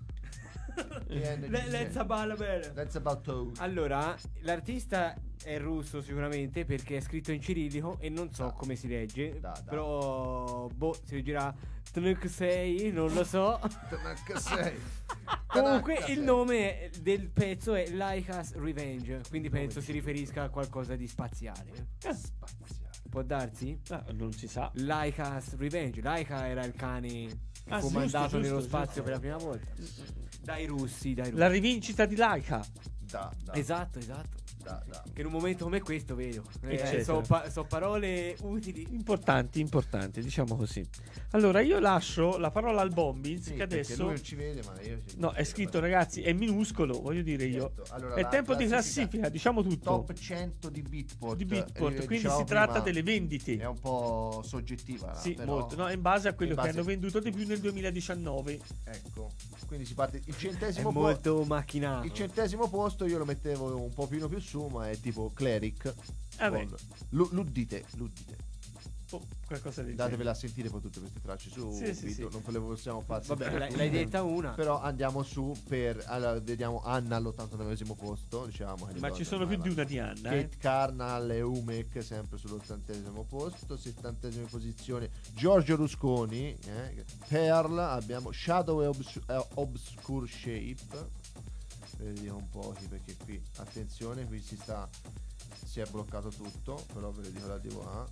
Let's balla bene. Let's about talk. Allora, l'artista è russo sicuramente perché è scritto in cirillico e non so Da. come si legge. Da. Però, si leggerà Tnuk6, non lo so. Tanaka sei. Comunque Tanaka il sei. nome del pezzo è Laika's Revenge, quindi penso si riferisca a qualcosa di spaziale. Spaziale. Può darsi? Ah, non si sa. Laika's Revenge. Laika era il cane che Ah, fu giusto, mandato nello giusto, spazio giusto. per la prima volta. Dai russi. La rivincita di Laika. Da. Esatto. Da. Che in un momento come questo, vedo. Eccetera. So parole utili. Importanti, diciamo così. Allora, io lascio la parola al Bombins, Sì, che perché adesso... lui non ci vede, ma io ci No, vedo. è scritto, ragazzi, è minuscolo, voglio dire io. Certo. Allora, È la tempo di classifica, diciamo tutto. Top 100 di Beatport. Di Beatport, quindi dicevamo si tratta prima, delle È vendite. un po' soggettiva. Sì, però, molto, no? In base a quello in base- che hanno venduto di più nel 2019. Ecco. Quindi si parte. Il È centesimo molto macchinato. Il centesimo posto io lo mettevo un pochino più su, ma è tipo Cleric. Vabbè. con Luddite. Oh, qualcosa del Datevela a sentire poi tutte queste tracce su Sì, sì, video, sì. non ve le possiamo far Vabbè, sentire. l'hai detta una. Però andiamo su per. Allora, vediamo Anna all'89esimo posto. Diciamo che Ma ci sono più di una di Anna, Kate Carnal e Umek sempre sull'80esimo posto. 70esima posizione Giorgio Rusconi. Pearl. Abbiamo Shadow e Obscure Shape. Vediamo un po' perché qui attenzione, qui si è bloccato tutto. Però ve le dico la DVA.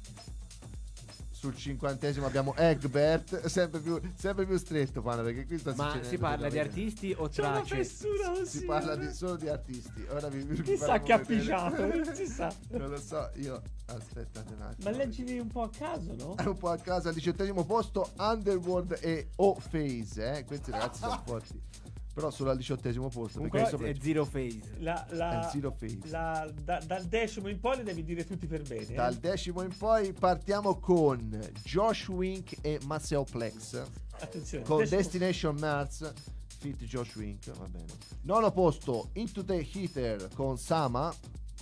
Sul 50esimo abbiamo Egbert, sempre più stretto, Pana, perché qui sta Ma succedendo si parla di veramente. artisti o C'è una tracce? fessura così. Si parla solo di artisti. Ora vi Chissà faremo che ha vedere. pisciato, non si sa. Non lo so, io aspettate un attimo. Ma leggili un po' a caso, no? È un po' a casa al 18esimo posto Underworld e O-Phase, questi ragazzi sono forti. Però solo al 18esimo posto. Comunque Perché è Zero Phase. La, È Zero Phase. dal decimo in poi le devi dire tutti per bene. Dal decimo in poi partiamo con Josh Wink e Maceo Plex Attenzione. con decimo- Destination Mars feat Josh Wink, va bene. Nono posto Into the Heater con Sama.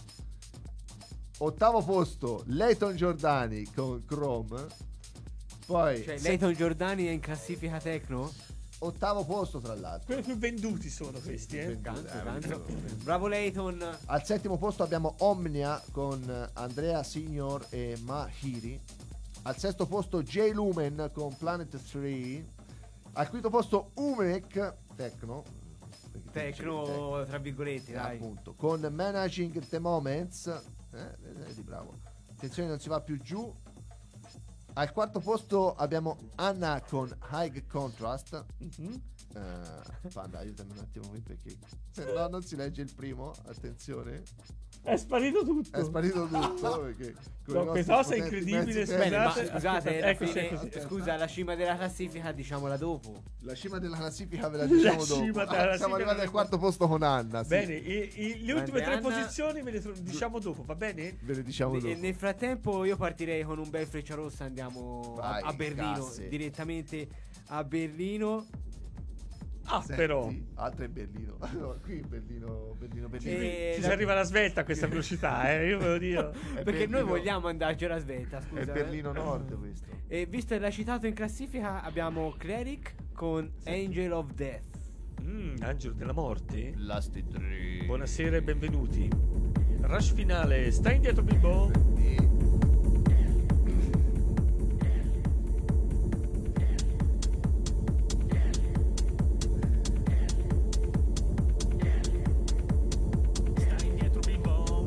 Ottavo posto Leighton Giordani con Chrome. Poi Cioè, Leighton Giordani è in classifica techno? ottavo posto tra l'altro. Quelli più venduti sono questi, Canto. Bravo Leighton. Al settimo posto abbiamo Omnia con Andrea Signor e Mahiri. Al sesto posto J Lumen con Planet 3. Al quinto posto Umek Techno. Tecno, tra virgolette, dai. Appunto, con Managing the Moments. Vedi, bravo. Attenzione, non si va più giù. Al quarto posto abbiamo Anna con High Contrast. Mhm. Panda, aiutami un attimo qui perché se no non si legge il primo. Attenzione. È sparito tutto. È sparito tutto perché con No, i questa cosa è nostri incredibile, potenti Bene, ma mezzi- scusate, alla Eccoci, fine, eccoci. scusa, la cima della classifica diciamola dopo. La cima della classifica ve la diciamo dopo. cima della Siamo classifica arrivati della- al quarto posto con Anna. Sì. Bene, le ultime tre Anna- posizioni ve le diciamo dopo, va bene? Ve le diciamo E dopo. nel frattempo io partirei con un bel Freccia Rossa, andiamo Vai, a Berlino, casse. direttamente a Berlino. Ah, Senti, però. altro in Berlino. No, qui in Berlino. Ci si arriva alla svelta a questa velocità, io ve lo dico. È Perché Berlino- noi vogliamo andarcela a svelta, scusa. È Berlino Nord questo. E visto che l'ha citato in classifica, abbiamo Cleric con Angel of Death. Angelo della morte. Lasti 3. Buonasera e benvenuti. Rush finale, stai indietro Bimbo? Stai indietro Bimbo?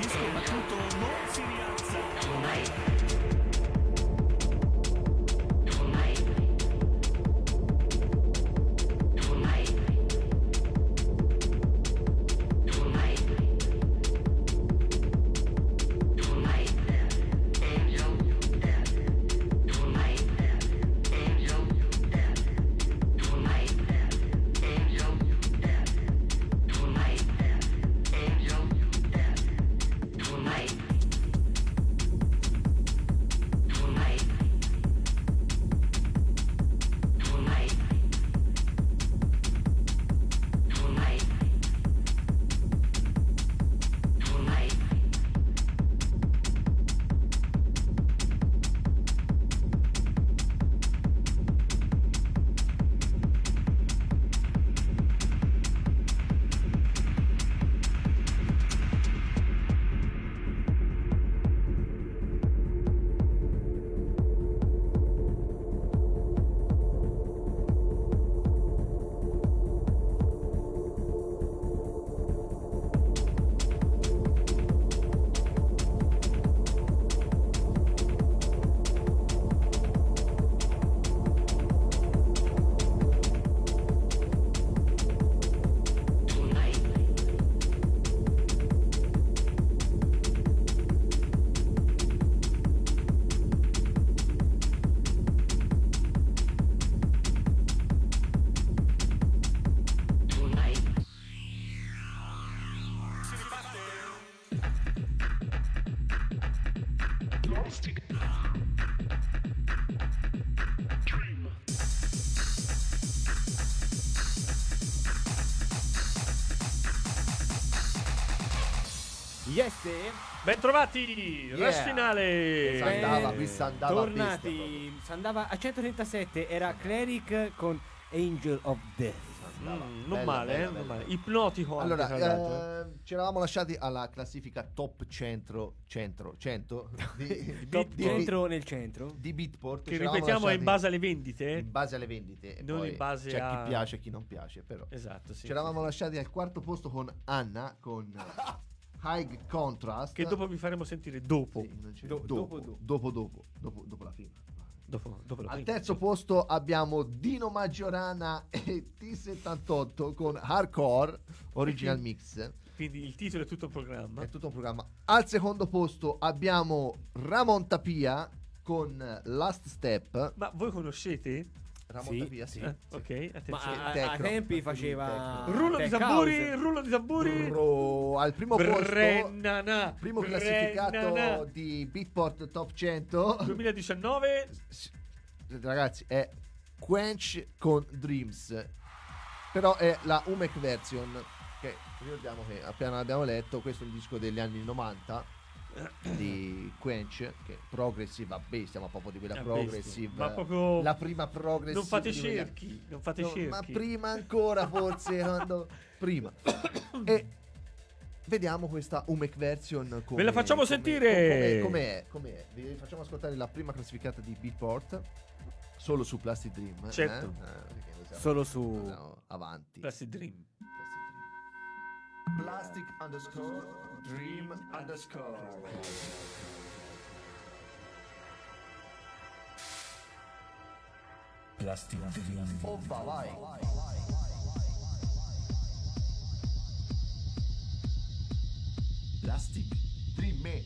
disco, ma tutto non si rialza. Yes, Bentrovati, rush finale. Qui s'andava a pista tornati. S'andava a 137. Era Cleric con Angel of Death. Non Bella, male, bella, non bella. male. Ipnotico anche, Allora, tra l'altro. ci eravamo lasciati alla classifica top 100 di, Top di- centro nel centro. di Beatport. Che Ci eravamo ripetiamo è in lasciati base alle vendite. in base alle vendite. E Non poi in base c'è a- chi piace e chi non piace, però. Esatto, sì. Ci eravamo lasciati al quarto posto con Anna con High Contrast. Che dopo vi faremo sentire dopo. Sì, non c'è- Dopo. dopo la fine. Dopo la Al fine. terzo posto abbiamo Dino Maggiorana e T78 con Hardcore Original Mix. Quindi il titolo è tutto un programma. È tutto un programma. Al secondo posto abbiamo Ramon Tapia con Last Step. Ma voi conoscete? Ramon Sì, Tapia, sì. Ok, Ma attenzione. a Tecno. tempi faceva Rullo di tech tamburi, house. rullo di tamburi. Al primo posto, Brennana. primo classificato di Beatport Top 100. 2019. Ragazzi, è Quench con Dreams. Però è la UMEC version. Che ricordiamo che appena abbiamo letto, questo è un disco degli anni 90 di Quench, che progressive, vabbè, stiamo proprio di quella progressive, Ma proprio la prima progressive non fate di quegli anni. cerchi, non fate No, cerchi. ma prima ancora forse quando prima. E vediamo questa UMEC version come, Ve la facciamo sentire. com'è. Vi facciamo ascoltare la prima classificata di Beatport solo su Plastic Dream, Certo. perché lo siamo- Solo su andiamo avanti. Plastic Dream. Plastic underscore Dream underscore. Plastic Dream. Oppa, vai. Plastic Dream Me.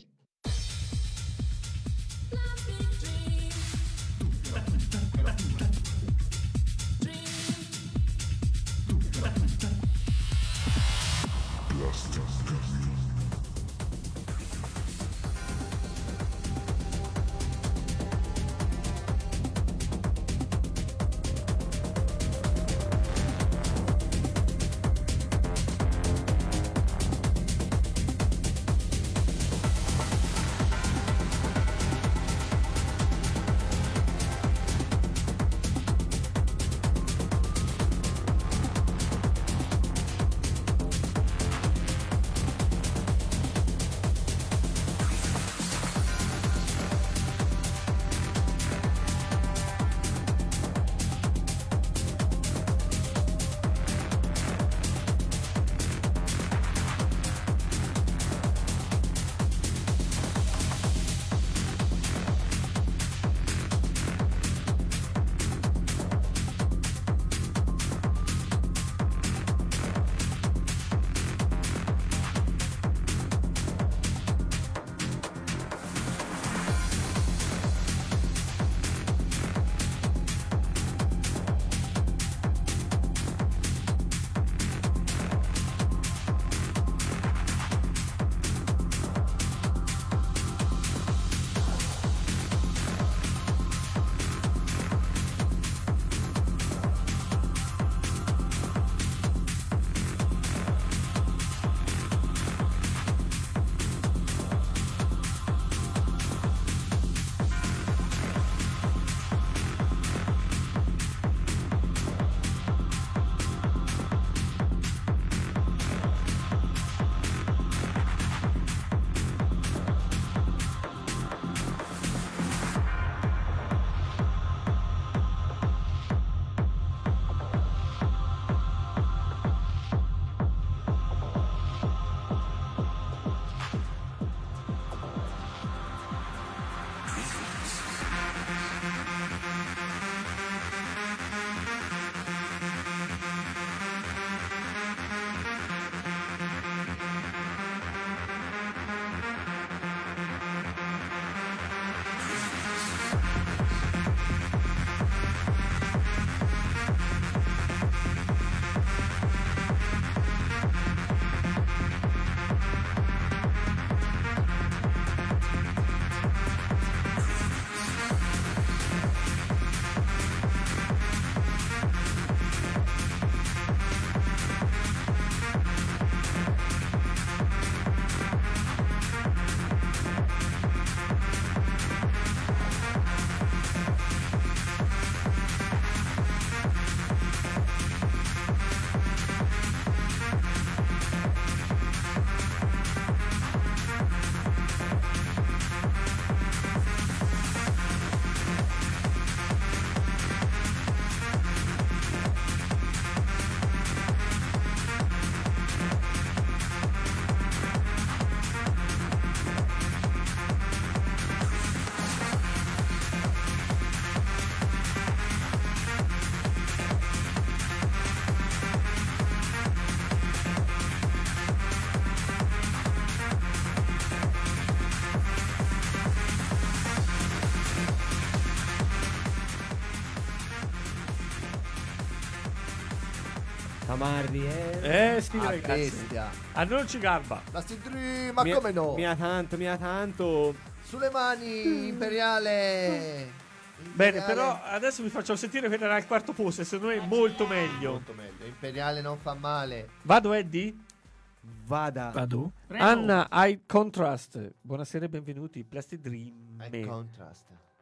Amarri, Sì, Ah, ragazzi. bestia. A noi non ci garba. Plastic Dream, ma come no? Mia tanto. Sulle mani, Imperiale. Bene, Imperiale. però adesso vi faccio sentire quello era al quarto posto, e secondo me è molto meglio. Molto meglio. Imperiale non fa male. Vado, Eddie? Vada. Vado? Prego. Anna, High Contrast. Buonasera e benvenuti. Plastic Dream. È contrast.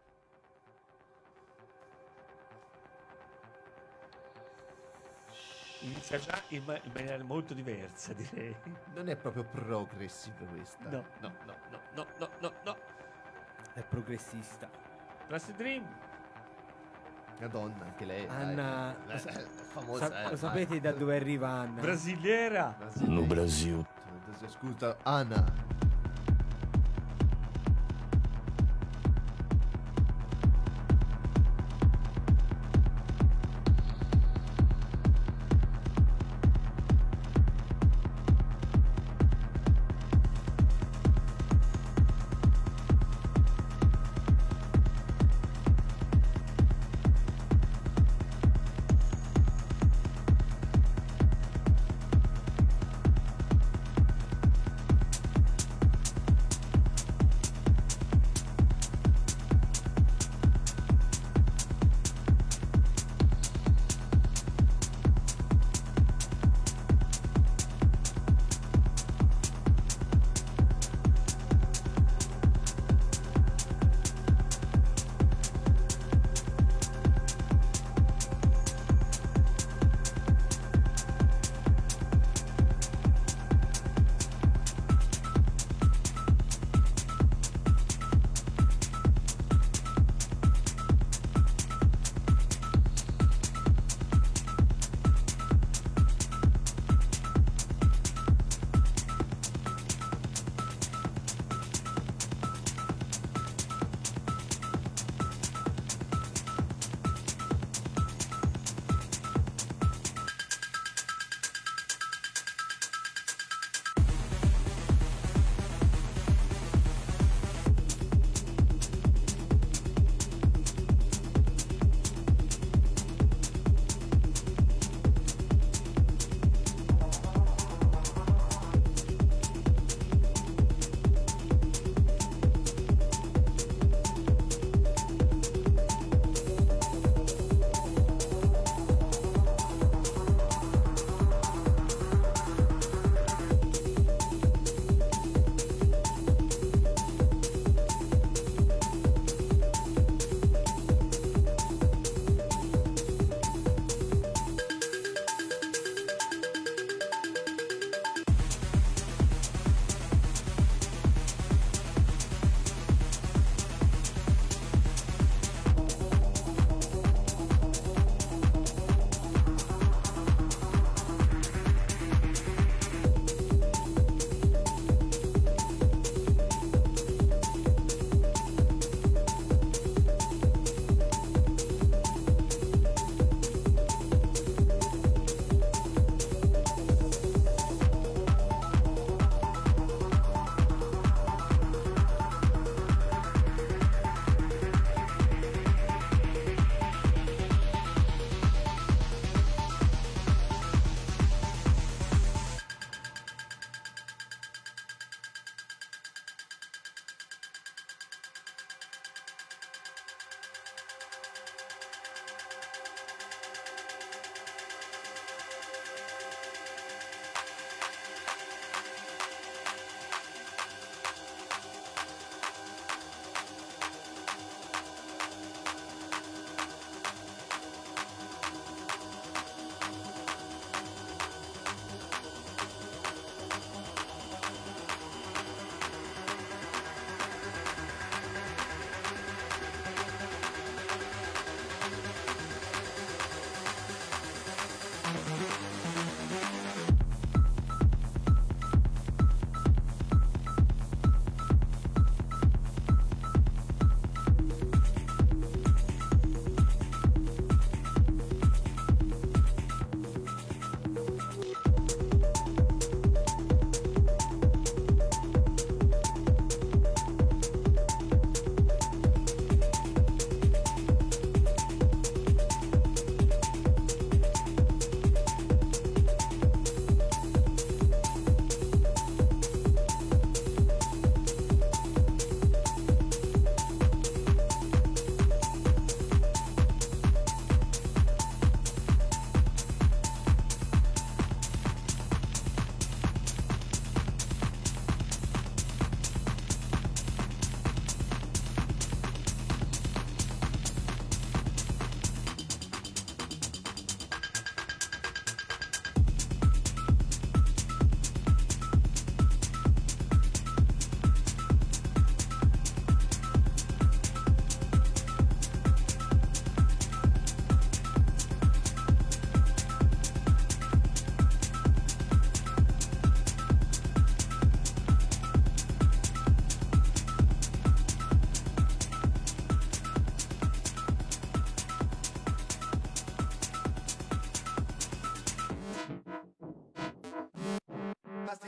Inizia già in maniera molto diversa, direi. Non è proprio progressive questa. No, no, no, no, no, no, no, no. È progressista. Plastic Dream. Madonna, anche lei. Anna, dai. Famosa. Lo sapete da dove arriva Anna? Brasiliera. No Brasil. Scusa, Anna.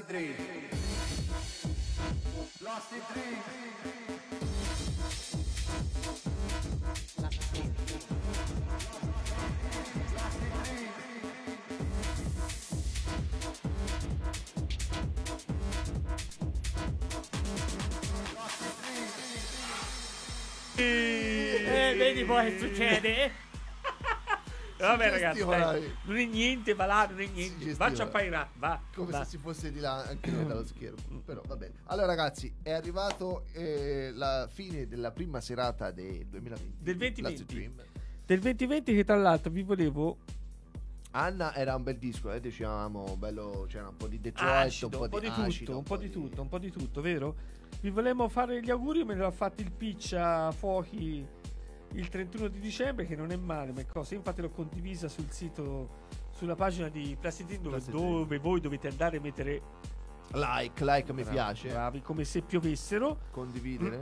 Vedi poi che succede? Vabbè ragazzi, gesticolare. dai, non è niente, va là, non è niente. gesticola. Va a pairà, va. Come va. se si fosse di là anche noi dallo schermo. Però va bene. Allora ragazzi, è arrivato la fine della prima serata del 2020. Del 2020. Lazio Dream. Del 2020 che tra l'altro vi volevo Anna era un bel disco, dicevamo, bello, c'era un po' di Detroit, acido, un po' di acido, tutto, un po' di tutto, vero? Vi volevamo fare gli auguri, me l'ha fatto il pitch a Fuochi il 31 di dicembre, che non è male, ma è cosa. Infatti l'ho condivisa sul sito, sulla pagina di Plastic Dream, dove voi dovete andare a mettere like, mi piace, bravi, come se piovessero. condividere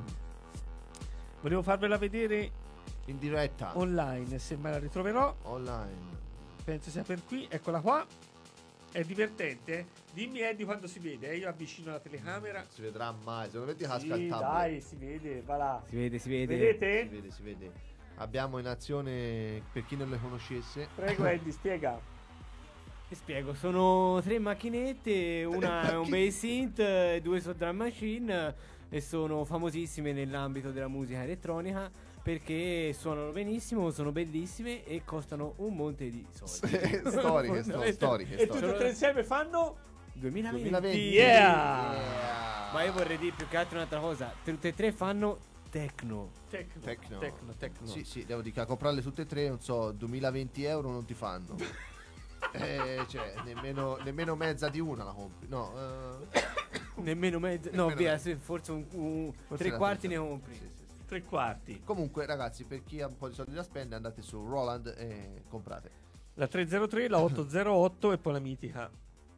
Volevo farvela vedere in diretta online, se me la ritroverò. online. Penso sia per qui, eccola qua. È divertente? Dimmi Eddie quando si vede, io avvicino la telecamera. Si vedrà mai, secondo me ti casca Sì, il tablet. dai, si vede, va là. Si vede. Vedete? Si vede. Abbiamo in azione, per chi non le conoscesse, Prego Eddie, spiega. Ti spiego, sono 3 macchinette, una è un bass synth, 2 sono drum machine e sono famosissime nell'ambito della musica elettronica perché suonano benissimo, sono bellissime e costano un monte di soldi. storiche. E tutte e tre insieme fanno 2020. Yeah! Ma io vorrei dire più che altro un'altra cosa, tutte e tre fanno techno. Tecno. Sì, devo dire che a comprarle tutte e tre, non so, 2020 euro non ti fanno. Cioè, nemmeno mezza di una la compri. No, Nemmeno mezzo. No, via, forse un forse 3 la quarti terza. ne compri. Sì. 3/4. Comunque, ragazzi, per chi ha un po' di soldi da spendere, andate su Roland e comprate. La 303, la 808 e poi la mitica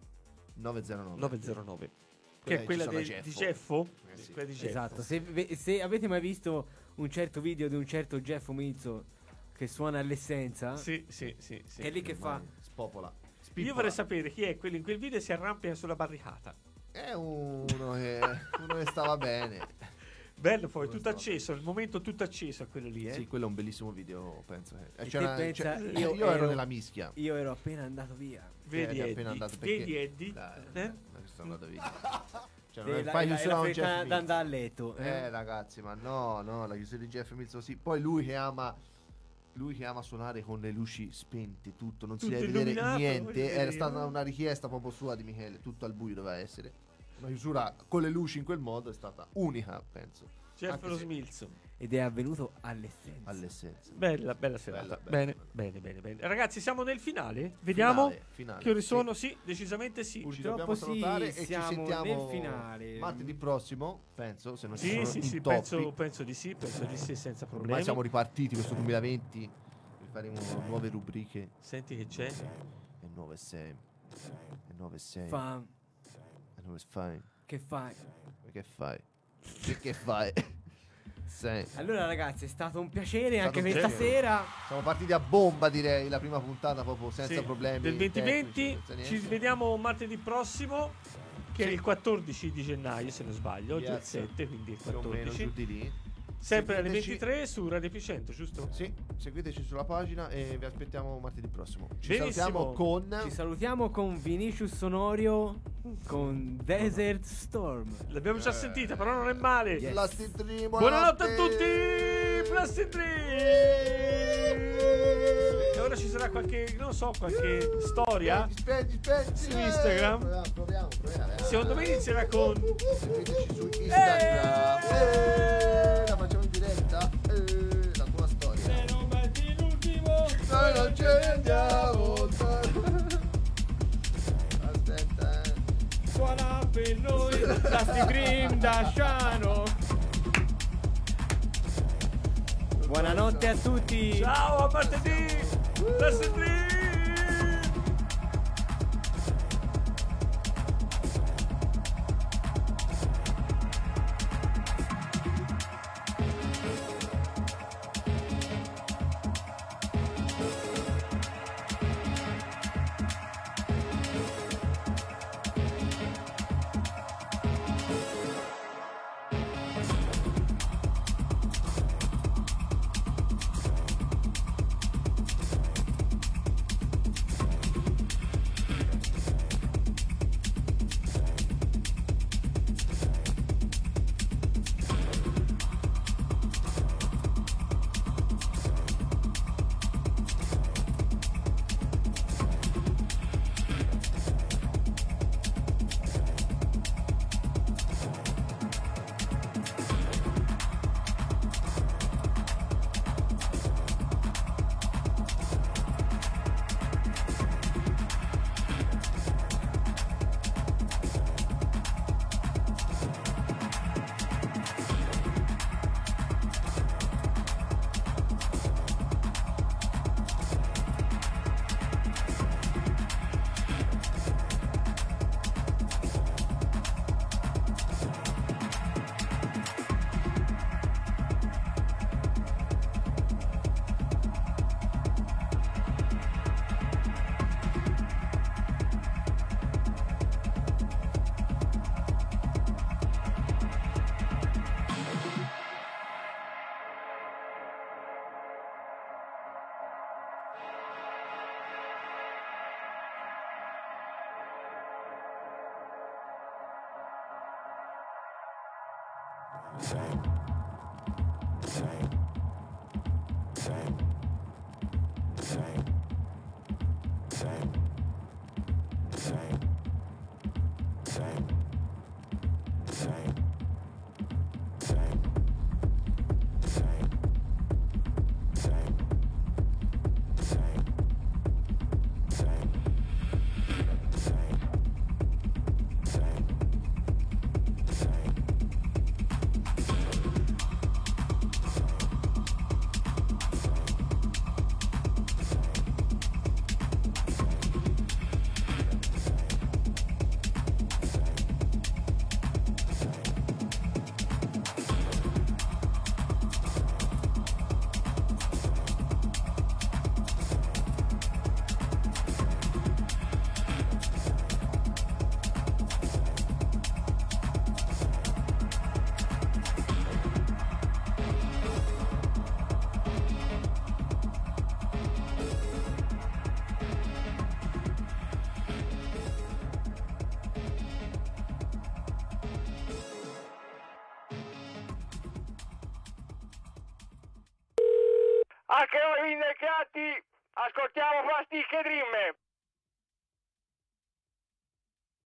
909. 909. Che Quella è quella ci sono di Jeffo. Jeffo? Sì. Quella di Jeffo. Esatto, se avete mai visto un certo video di un certo Jeff Mizzo che suona all'essenza, Sì. è lì che fa. Spopola. Io vorrei sapere chi è quello in quel video e si arrampica sulla barricata. È uno che stava bene. Bello poi, tutto acceso, il momento tutto acceso è quello lì, Sì, quello è un bellissimo video, penso. E te pensa, io io ero ero- nella mischia. Io ero appena andato via. Vedi Eri appena Eddie, andato perché- vedi Eddie? Dai, Eh? non sono andato via. Cioè, Sì, non la- fai la- chiusura a un la fretta Jeff da Mizzo. andare a letto. Ragazzi, ma no, la chiusura di Jeff Mizzo sì. Poi lui che ama suonare con le luci spente, tutto, non si Tutto deve vedere illuminato, voglio niente. dire, Era stata no? una richiesta proprio sua di Michele, tutto al buio doveva essere. Una chiusura con le luci in quel modo è stata unica, penso. Jeff Anche lo se- smilzo. Ed è avvenuto all'essenza. All'essenza. Bella serata. Bella. Bene. Ragazzi, siamo nel finale? Vediamo Finale. che ore sono? Sì, decisamente sì. Ci Purtroppo dobbiamo salutare sì, e ci siamo sentiamo nel finale. martedì prossimo, penso, se non ci Sì, sono sì, intoppi. penso di sì, senza problemi. Ormai siamo ripartiti questo 2020. Faremo nuove rubriche Senti che c'è? e nuove 6. E nuove 6. Fa- E nuove fai. Che fai? Che fai? Che fai? Sei. Allora ragazzi, è stato un piacere anche un questa piacere. sera. Siamo partiti a bomba, direi, la prima puntata proprio senza Sì, problemi. del 2020. tecnici, senza Ci niente. vediamo martedì prossimo, che è il 14 di gennaio, se non sbaglio. Oggi è il Yes. 7, quindi il Più o meno 14. giù di lì. Sempre alle Seguiteci. 23 su Radio Epicentro, giusto? Sì, seguiteci sulla pagina e vi aspettiamo martedì prossimo. Ci Benissimo. salutiamo con Ci salutiamo con Vinicius Sonorio con Desert Storm. L'abbiamo già sentita, però non è male. Yes. Plastic Dream. Buonanotte a tutti! Plastic Dream! E ora ci sarà qualche storia? Spegni. Su Instagram? Proviamo. Secondo me inizierà con Seguiteci su Instagram. La facciamo in diretta. La tua storia. Se non metti l'ultimo, Noi non ci andiamo. Aspetta. suona per noi Plastic Dream da Sciano. Buonanotte a tutti. ciao a martedì! Plastic Dream! Anche noi invecchiati ascoltiamo Plastic Dream.